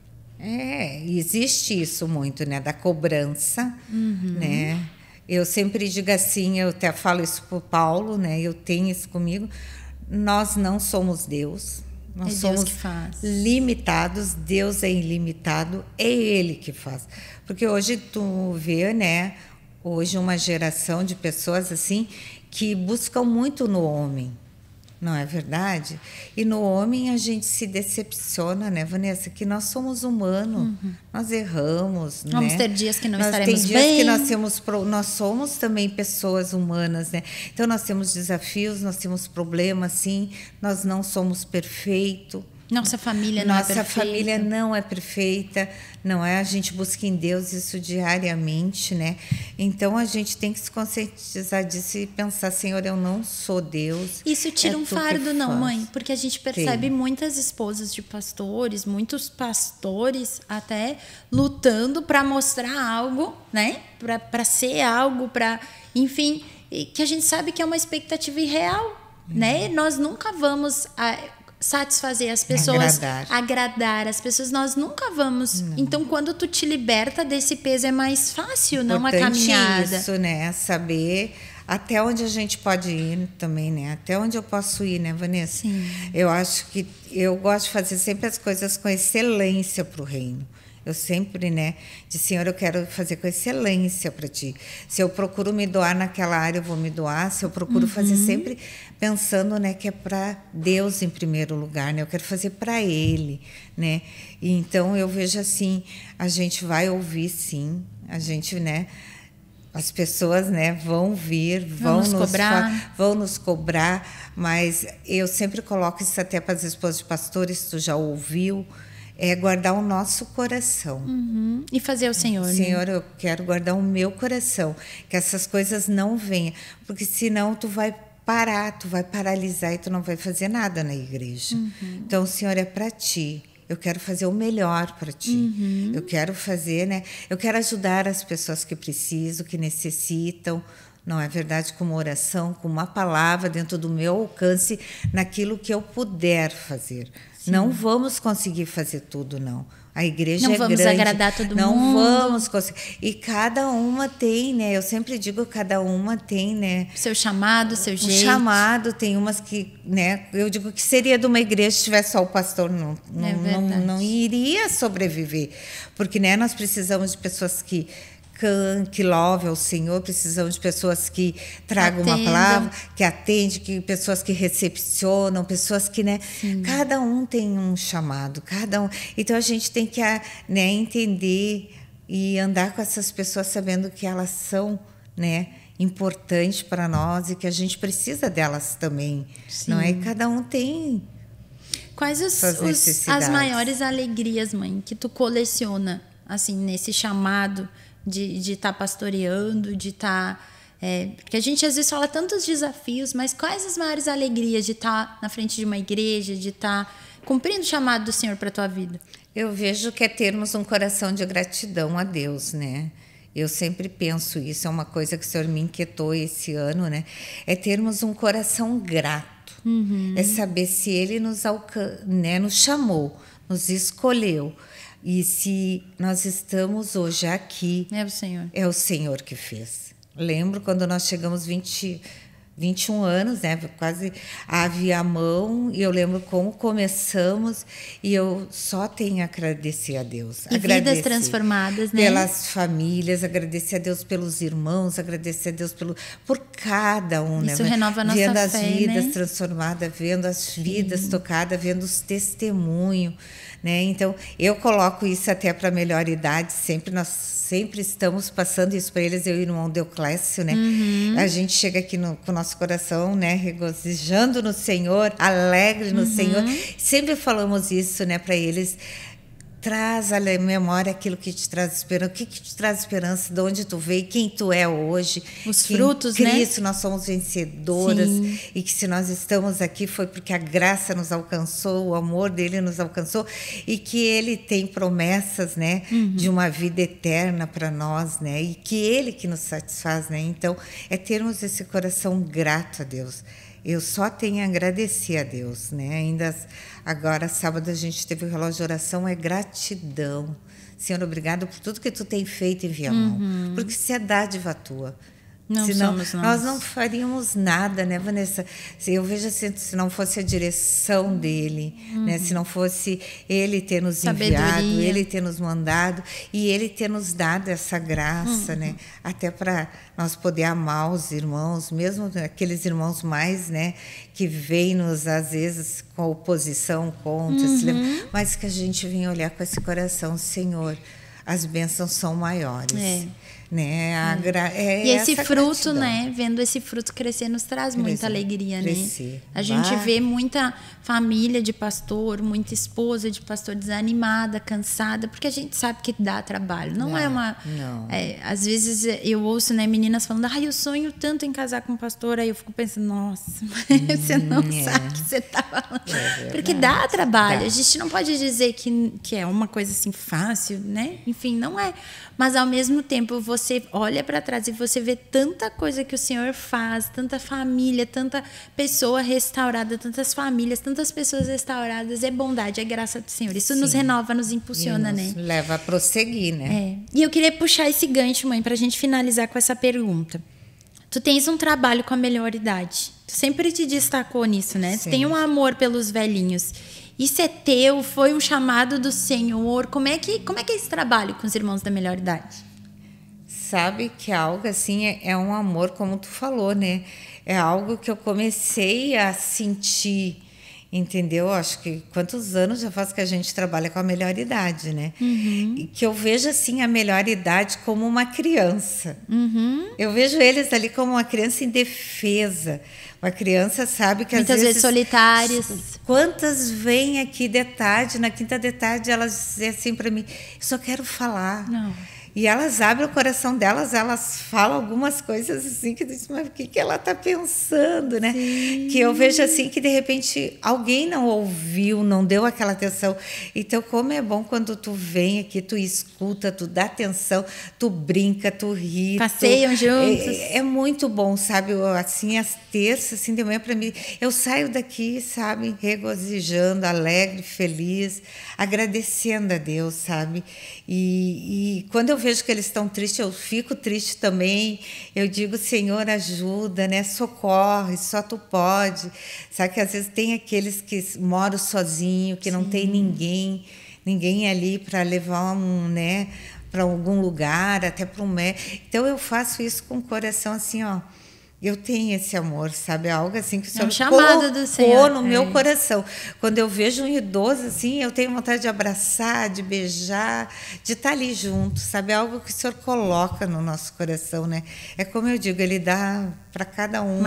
Existe isso muito, né? Da cobrança, né? Eu sempre digo assim, eu até falo isso para o Paulo, né? Eu tenho isso comigo. Nós não somos Deus. Nós somos Deus que faz. Limitados. Deus é ilimitado. É Ele que faz. Porque hoje tu vê, né? Hoje uma geração de pessoas assim que buscam muito no homem. Não é verdade? E no homem a gente se decepciona, né, Vanessa? Que nós somos humanos, nós erramos, Vamos né? ter dias que não estaremos bem. Tem dias bem. que nós somos também pessoas humanas, né? Então nós temos desafios, nós temos problemas, sim. Nós não somos perfeitos. Nossa família não é perfeita. Nossa família não é perfeita, não é? A gente busca em Deus isso diariamente, né? Então a gente tem que se conscientizar disso e pensar: Senhor, eu não sou Deus. Isso tira um fardo, não, mãe? Porque a gente percebe muitas esposas de pastores, muitos pastores até lutando para mostrar algo, né? Para ser algo, para, enfim. e que a gente sabe que é uma expectativa irreal, né? Nós nunca vamos satisfazer as pessoas, agradar as pessoas, nós nunca vamos. Não. Então, quando tu te liberta desse peso, é mais fácil, não a caminhada. Isso, né? Saber até onde a gente pode ir também, né? Até onde eu posso ir, né, Vanessa? Sim. Eu acho que eu gosto de fazer sempre as coisas com excelência para o reino. Eu sempre, né, disse, Senhor, eu quero fazer com excelência para ti. Se eu procuro me doar naquela área, eu vou me doar. Se eu procuro fazer sempre pensando, né, que é para Deus em primeiro lugar, né? Eu quero fazer para Ele, né? E então eu vejo assim, a gente vai ouvir, sim, a gente, né? As pessoas, né, vão vir, vão nos cobrar, mas eu sempre coloco isso até para as esposas de pastores, tu já ouviu, é guardar o nosso coração. E fazer o Senhor, Senhor, né? eu quero guardar o meu coração, que essas coisas não venham, porque senão tu vai parar, tu vai paralisar e tu não vai fazer nada na igreja. Então, Senhor, é para ti. Eu quero fazer o melhor para ti. Eu quero fazer, né? Eu quero ajudar as pessoas que precisam, que necessitam. Não é verdade? Com uma oração, com uma palavra dentro do meu alcance, naquilo que eu puder fazer. Sim. Não vamos conseguir fazer tudo, não. A igreja é grande. Não vamos agradar todo mundo. Não vamos conseguir. E cada uma tem, né? Eu sempre digo, cada uma tem, né? Seu chamado, seu jeito. O chamado, tem umas que, né? Eu digo que seria de uma igreja se tivesse só o pastor, não iria sobreviver. Porque, né, nós precisamos de pessoas que louvem ao Senhor, precisamos de pessoas que tragam uma palavra, que atendem, pessoas que recepcionam, pessoas que, né? Sim. Cada um tem um chamado, cada um. Então a gente tem que, né, entender e andar com essas pessoas sabendo que elas são, né, importantes para nós e que a gente precisa delas também. Sim. Não é? E cada um tem. Quais as maiores alegrias, mãe, que tu coleciona assim nesse chamado de estar pastoreando, de estar... porque a gente às vezes fala tantos desafios, mas quais as maiores alegrias de estar na frente de uma igreja, de estar cumprindo o chamado do Senhor para a tua vida? Eu vejo que é termos um coração de gratidão a Deus, né? Eu sempre penso isso, é uma coisa que o Senhor me inquietou esse ano, né? É termos um coração grato. É saber se Ele nos chamou, nos escolheu. E se nós estamos hoje aqui... É o Senhor. É o Senhor que fez. Lembro quando nós chegamos 21 anos, né? Quase a Viamão, e eu lembro como começamos, e eu só tenho a agradecer a Deus. E vidas transformadas, né? Pelas famílias, agradecer a Deus pelos irmãos, agradecer a Deus por cada um, Isso, né? renova a nossa vendo fé, as vidas, né? Transformadas, vendo as vidas tocadas, vendo os testemunhos, né? Então, eu coloco isso até para a melhor idade, nós sempre estamos passando isso para eles, eu e o irmão Deoclésio, né? A gente chega aqui com o nosso coração, né? Regozijando no Senhor, alegre no Senhor. Sempre falamos isso, né, para eles. Traz à memória aquilo que te traz esperança. O que te traz esperança? De onde tu veio? Quem tu é hoje? Os frutos, né? Em Cristo nós somos vencedoras. Sim. E que se nós estamos aqui foi porque a graça nos alcançou, o amor dele nos alcançou. E que ele tem promessas, né? De uma vida eterna para nós, né? E que ele que nos satisfaz, né? Então, é termos esse coração grato a Deus. Eu só tenho a agradecer a Deus, né? Ainda agora, sábado, a gente teve o relógio de oração, é gratidão. Senhor, obrigado por tudo que tu tem feito em Viamão, porque isso é dádiva tua. Não senão, somos nós não faríamos nada, né, Vanessa? Eu vejo assim, se não fosse a direção dele, né? Se não fosse ele ter nos enviado, ele ter nos mandado e ele ter nos dado essa graça, né? Até para nós poder amar os irmãos, mesmo aqueles irmãos mais, né, que vêm nos às vezes com oposição contra, mas que a gente vem olhar com esse coração, Senhor, as bênçãos são maiores. Né? E esse fruto, né? Vendo esse fruto crescer nos traz muita alegria, né? A gente vê muita família de pastor, muita esposa de pastor desanimada, cansada, porque a gente sabe que dá trabalho. Não é uma... às vezes eu ouço, né, meninas falando, eu sonho tanto em casar com um pastor, aí eu fico pensando, nossa, você não sabe o que você está falando. Porque dá trabalho. A gente não pode dizer que é uma coisa assim fácil, né? Enfim, não é. Mas ao mesmo tempo você você olha para trás e você vê tanta coisa que o Senhor faz, tanta família, tanta pessoa restaurada, tantas famílias, tantas pessoas restauradas, é bondade, é graça do Senhor. Isso nos renova, nos impulsiona, né? Leva a prosseguir, né? E eu queria puxar esse gancho, mãe, para a gente finalizar com essa pergunta. Tu tens um trabalho com a melhor idade. Tu sempre te destacou nisso, né? Sim. Tu tem um amor pelos velhinhos. Isso é teu? Foi um chamado do Senhor? Como é que é esse trabalho com os irmãos da melhor idade? Sabe que algo assim é um amor, como tu falou, né? É algo que eu comecei a sentir, entendeu? Acho que quantos anos já faz que a gente trabalha com a melhor idade, né? E que eu vejo assim a melhor idade como uma criança. Eu vejo eles ali como uma criança indefesa. Uma criança, sabe, que muitas às vezes solitárias. Quantas vêm aqui de tarde, na quinta de tarde, elas dizem assim para mim, eu só quero falar. Não. E elas abrem o coração delas, elas falam algumas coisas assim que dizem, mas o que ela está pensando, né? Sim. Que eu vejo assim que de repente alguém não ouviu, não deu aquela atenção. Então, como é bom quando tu vem aqui, tu escuta, tu dá atenção, tu brinca, tu ri. Passeiam juntos. É muito bom, sabe? Assim, as terças, assim, de manhã para mim, eu saio daqui, sabe? Regozijando, alegre, feliz, agradecendo a Deus, sabe? E quando eu vejo que eles estão tristes, eu fico triste também. Eu digo, Senhor, ajuda, né? Socorre, só tu pode. Sabe que às vezes tem aqueles que moram sozinho, que não tem ninguém ali para levar né, para algum lugar, até para um médico. Então eu faço isso com o coração assim, ó. Eu tenho esse amor, sabe? Algo assim que o Senhor colocou no meu coração. Quando eu vejo um idoso assim, eu tenho vontade de abraçar, de beijar, de estar ali junto, sabe? Algo que o Senhor coloca no nosso coração, né? É como eu digo, Ele dá para cada um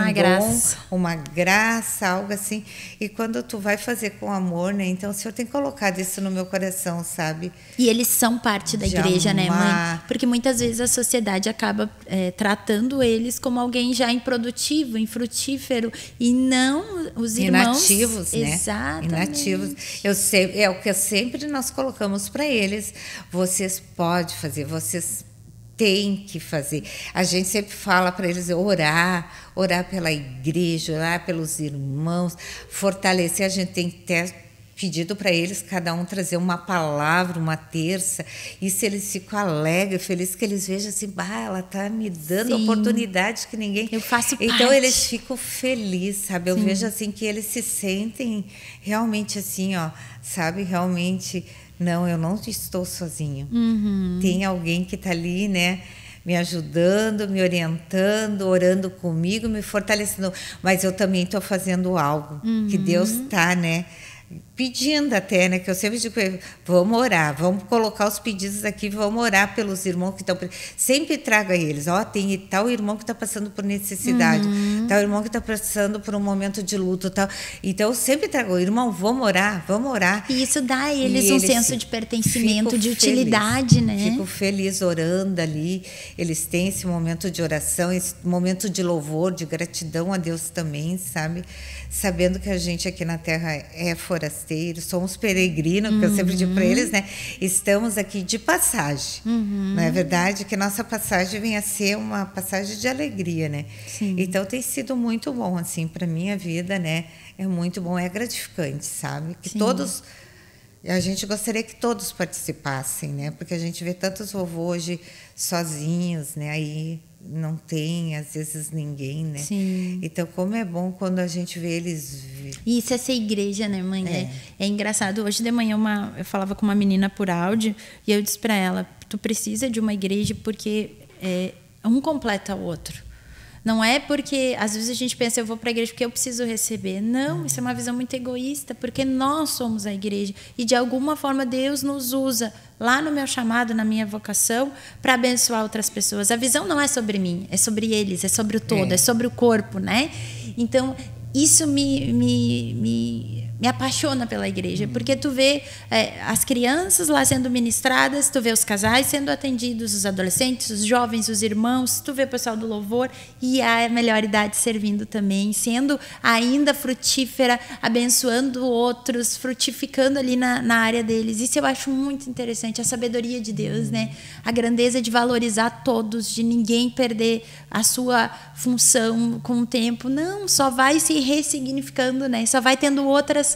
uma graça, algo assim. E quando tu vai fazer com amor, né? Então o Senhor tem colocado isso no meu coração, sabe? E eles são parte da igreja, né, mãe? Porque muitas vezes a sociedade acaba tratando eles como alguém já improdutivo, infrutífero, e não os irmãos inativos, né? Exatamente. Inativos. É o que sempre nós colocamos para eles. Vocês podem fazer, vocês têm que fazer. A gente sempre fala para eles orar pela igreja, orar pelos irmãos, fortalecer. A gente tem que ter pedido para eles, cada um trazer uma palavra, uma terça, e se eles ficam alegres, felizes, que eles vejam assim, ela está me dando oportunidade que ninguém... Eu faço parte. Então eles ficam felizes, sabe? Eu vejo assim que eles se sentem realmente assim, ó, sabe? Realmente, não, eu não estou sozinho. Tem alguém que está ali, né? Me ajudando, me orientando, orando comigo, me fortalecendo. Mas eu também estou fazendo algo que Deus está, né? Pedindo até, né? Que eu sempre digo, vamos orar, vamos colocar os pedidos aqui, vamos orar pelos irmãos que estão... Sempre trago a eles, tem tal irmão que está passando por necessidade, tal irmão que está passando por um momento de luto, tal. Então, eu sempre trago, irmão, vamos orar. E isso dá a eles um senso de pertencimento, de utilidade, né? Fico feliz orando ali, eles têm esse momento de oração, esse momento de louvor, de gratidão a Deus também, sabe? Sabendo que a gente aqui na Terra é forasteiros, somos peregrinos, que eu sempre digo para eles, né? Estamos aqui de passagem. Não é verdade? Que nossa passagem vem a ser uma passagem de alegria, né? Sim. Então tem sido muito bom, assim, para minha vida, né? É muito bom, é gratificante, sabe? Que todos... A gente gostaria que todos participassem, né? Porque a gente vê tantos vovôs hoje sozinhos, né? Aí não tem, às vezes, ninguém, né? Sim. Então, como é bom quando a gente vê eles... E isso é ser igreja, né, mãe? É engraçado. Hoje de manhã eu falava com uma menina por áudio e eu disse para ela, tu precisa de uma igreja porque um completa o outro. Não é porque, às vezes a gente pensa, eu vou para a igreja porque eu preciso receber. Não, isso é uma visão muito egoísta, porque nós somos a igreja. E, de alguma forma, Deus nos usa lá no meu chamado, na minha vocação, para abençoar outras pessoas. A visão não é sobre mim, é sobre eles, é sobre o todo, é sobre o corpo, né? Então, isso me apaixona pela igreja, porque tu vê as crianças lá sendo ministradas, tu vê os casais sendo atendidos, os adolescentes, os jovens, os irmãos, tu vê o pessoal do louvor e a melhor idade servindo também, sendo ainda frutífera, abençoando outros, frutificando ali na área deles. Isso eu acho muito interessante, a sabedoria de Deus, né? A grandeza de valorizar todos, de ninguém perder a sua função com o tempo. Não, só vai se ressignificando, né? Só vai tendo outras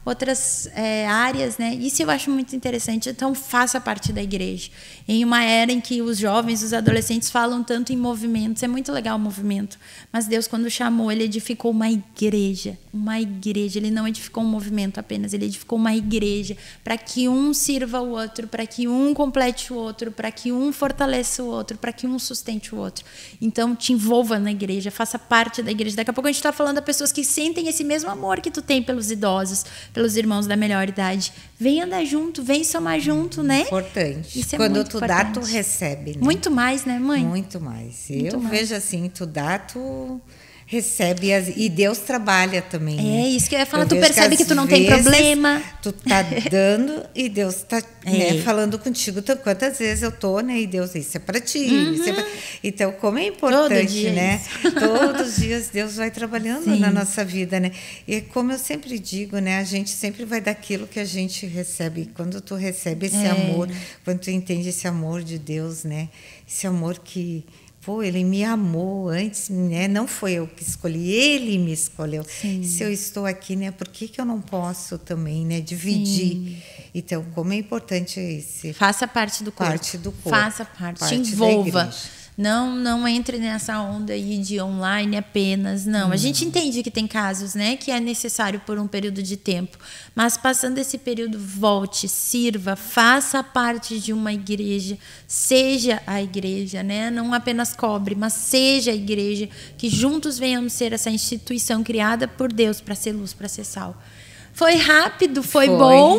áreas, né? Isso eu acho muito interessante. Então, faça parte da igreja. Em uma era em que os jovens, os adolescentes falam tanto em movimentos, é muito legal o movimento, mas Deus, quando chamou, ele edificou uma igreja. Uma igreja. Ele não edificou um movimento apenas, ele edificou uma igreja para que um sirva o outro, para que um complete o outro, para que um fortaleça o outro, para que um sustente o outro. Então, te envolva na igreja, faça parte da igreja. Daqui a pouco a gente está falando de pessoas que sentem esse mesmo amor que tu tem pelos idosos, pelos irmãos da melhor idade. Vem andar junto, vem somar junto, né? Importante. Isso é quando muito tu importante. dá, tu recebe, né? Muito mais, né, mãe? Muito mais. Muito Eu mais. vejo assim, tu dá, tu recebe. E Deus trabalha também, né? Isso que eu ia falar. Eu Tu vejo percebe que às tu não tem vezes problema. Tu tá dando e Deus tá falando contigo. Então, quantas vezes eu tô, né? E Deus, isso é para ti. Isso é pra... Então, como é importante, né? Todos os dias Deus vai trabalhando na nossa vida, né? E como eu sempre digo, né? A gente sempre vai dar aquilo que a gente recebe. E quando tu recebe esse amor, quando tu entende esse amor de Deus, né? Esse amor que... Pô, ele me amou antes, né? Não foi eu que escolhi, ele me escolheu. Sim. Se eu estou aqui, né? Por que eu não posso também, né? Dividir. Sim. Então, como é importante esse... Faça parte do corpo. Parte do corpo. Faça parte. Te envolva. Não entre nessa onda aí de online apenas, não. A gente entende que tem casos, né, que é necessário por um período de tempo, mas passando esse período, volte, sirva, faça parte de uma igreja, seja a igreja, né? Não apenas cobre, mas seja a igreja, que juntos venhamos ser essa instituição criada por Deus para ser luz, para ser sal. Foi rápido, foi bom.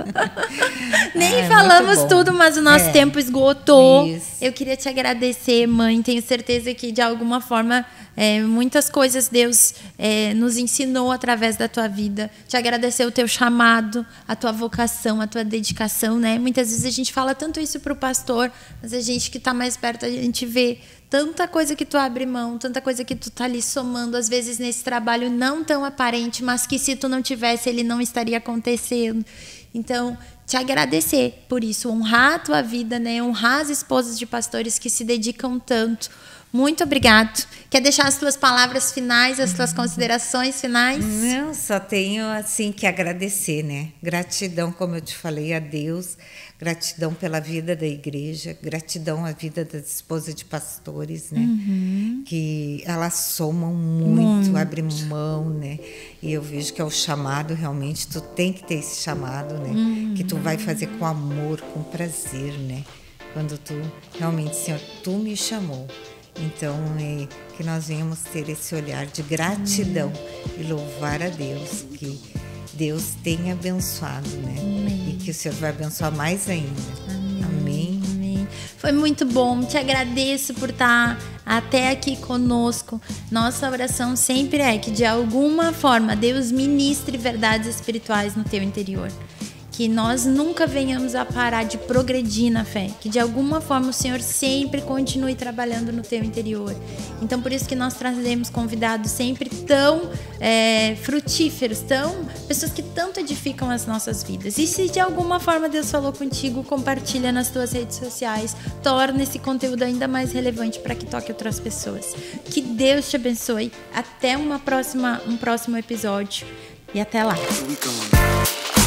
Nem falamos tudo, mas o nosso tempo esgotou. Isso. Eu queria te agradecer, mãe. Tenho certeza que, de alguma forma, muitas coisas Deus nos ensinou através da tua vida. Te agradecer o teu chamado, a tua vocação, a tua dedicação, né? Muitas vezes a gente fala tanto isso para o pastor, mas a gente que está mais perto, a gente vê tanta coisa que tu abre mão, tanta coisa que tu tá ali somando, às vezes nesse trabalho não tão aparente, mas que se tu não tivesse, ele não estaria acontecendo. Então, te agradecer por isso, honrar a tua vida, né? Honrar as esposas de pastores que se dedicam tanto. Muito obrigado. Quer deixar as tuas palavras finais, as tuas considerações finais? Não, só tenho assim que agradecer, né? Gratidão, como eu te falei, a Deus. Gratidão pela vida da igreja, gratidão à vida das esposas de pastores, né? Que elas somam muito, abrem mão, né? E eu vejo que é o chamado, realmente, tu tem que ter esse chamado, né? Que tu vai fazer com amor, com prazer, né? Quando tu, realmente, Senhor, tu me chamou. Então, que nós venhamos ter esse olhar de gratidão e louvar a Deus, que Deus tenha abençoado, né? E que o Senhor vai abençoar mais ainda. Amém. Amém. Foi muito bom, te agradeço por estar até aqui conosco. Nossa oração sempre é que, de alguma forma, Deus ministre verdades espirituais no teu interior. Que nós nunca venhamos a parar de progredir na fé, que de alguma forma o Senhor sempre continue trabalhando no teu interior. Então, por isso que nós trazemos convidados sempre tão frutíferos, pessoas que tanto edificam as nossas vidas. E se de alguma forma Deus falou contigo, compartilha nas tuas redes sociais, torna esse conteúdo ainda mais relevante para que toque outras pessoas. Que Deus te abençoe. Até um próximo episódio e até lá.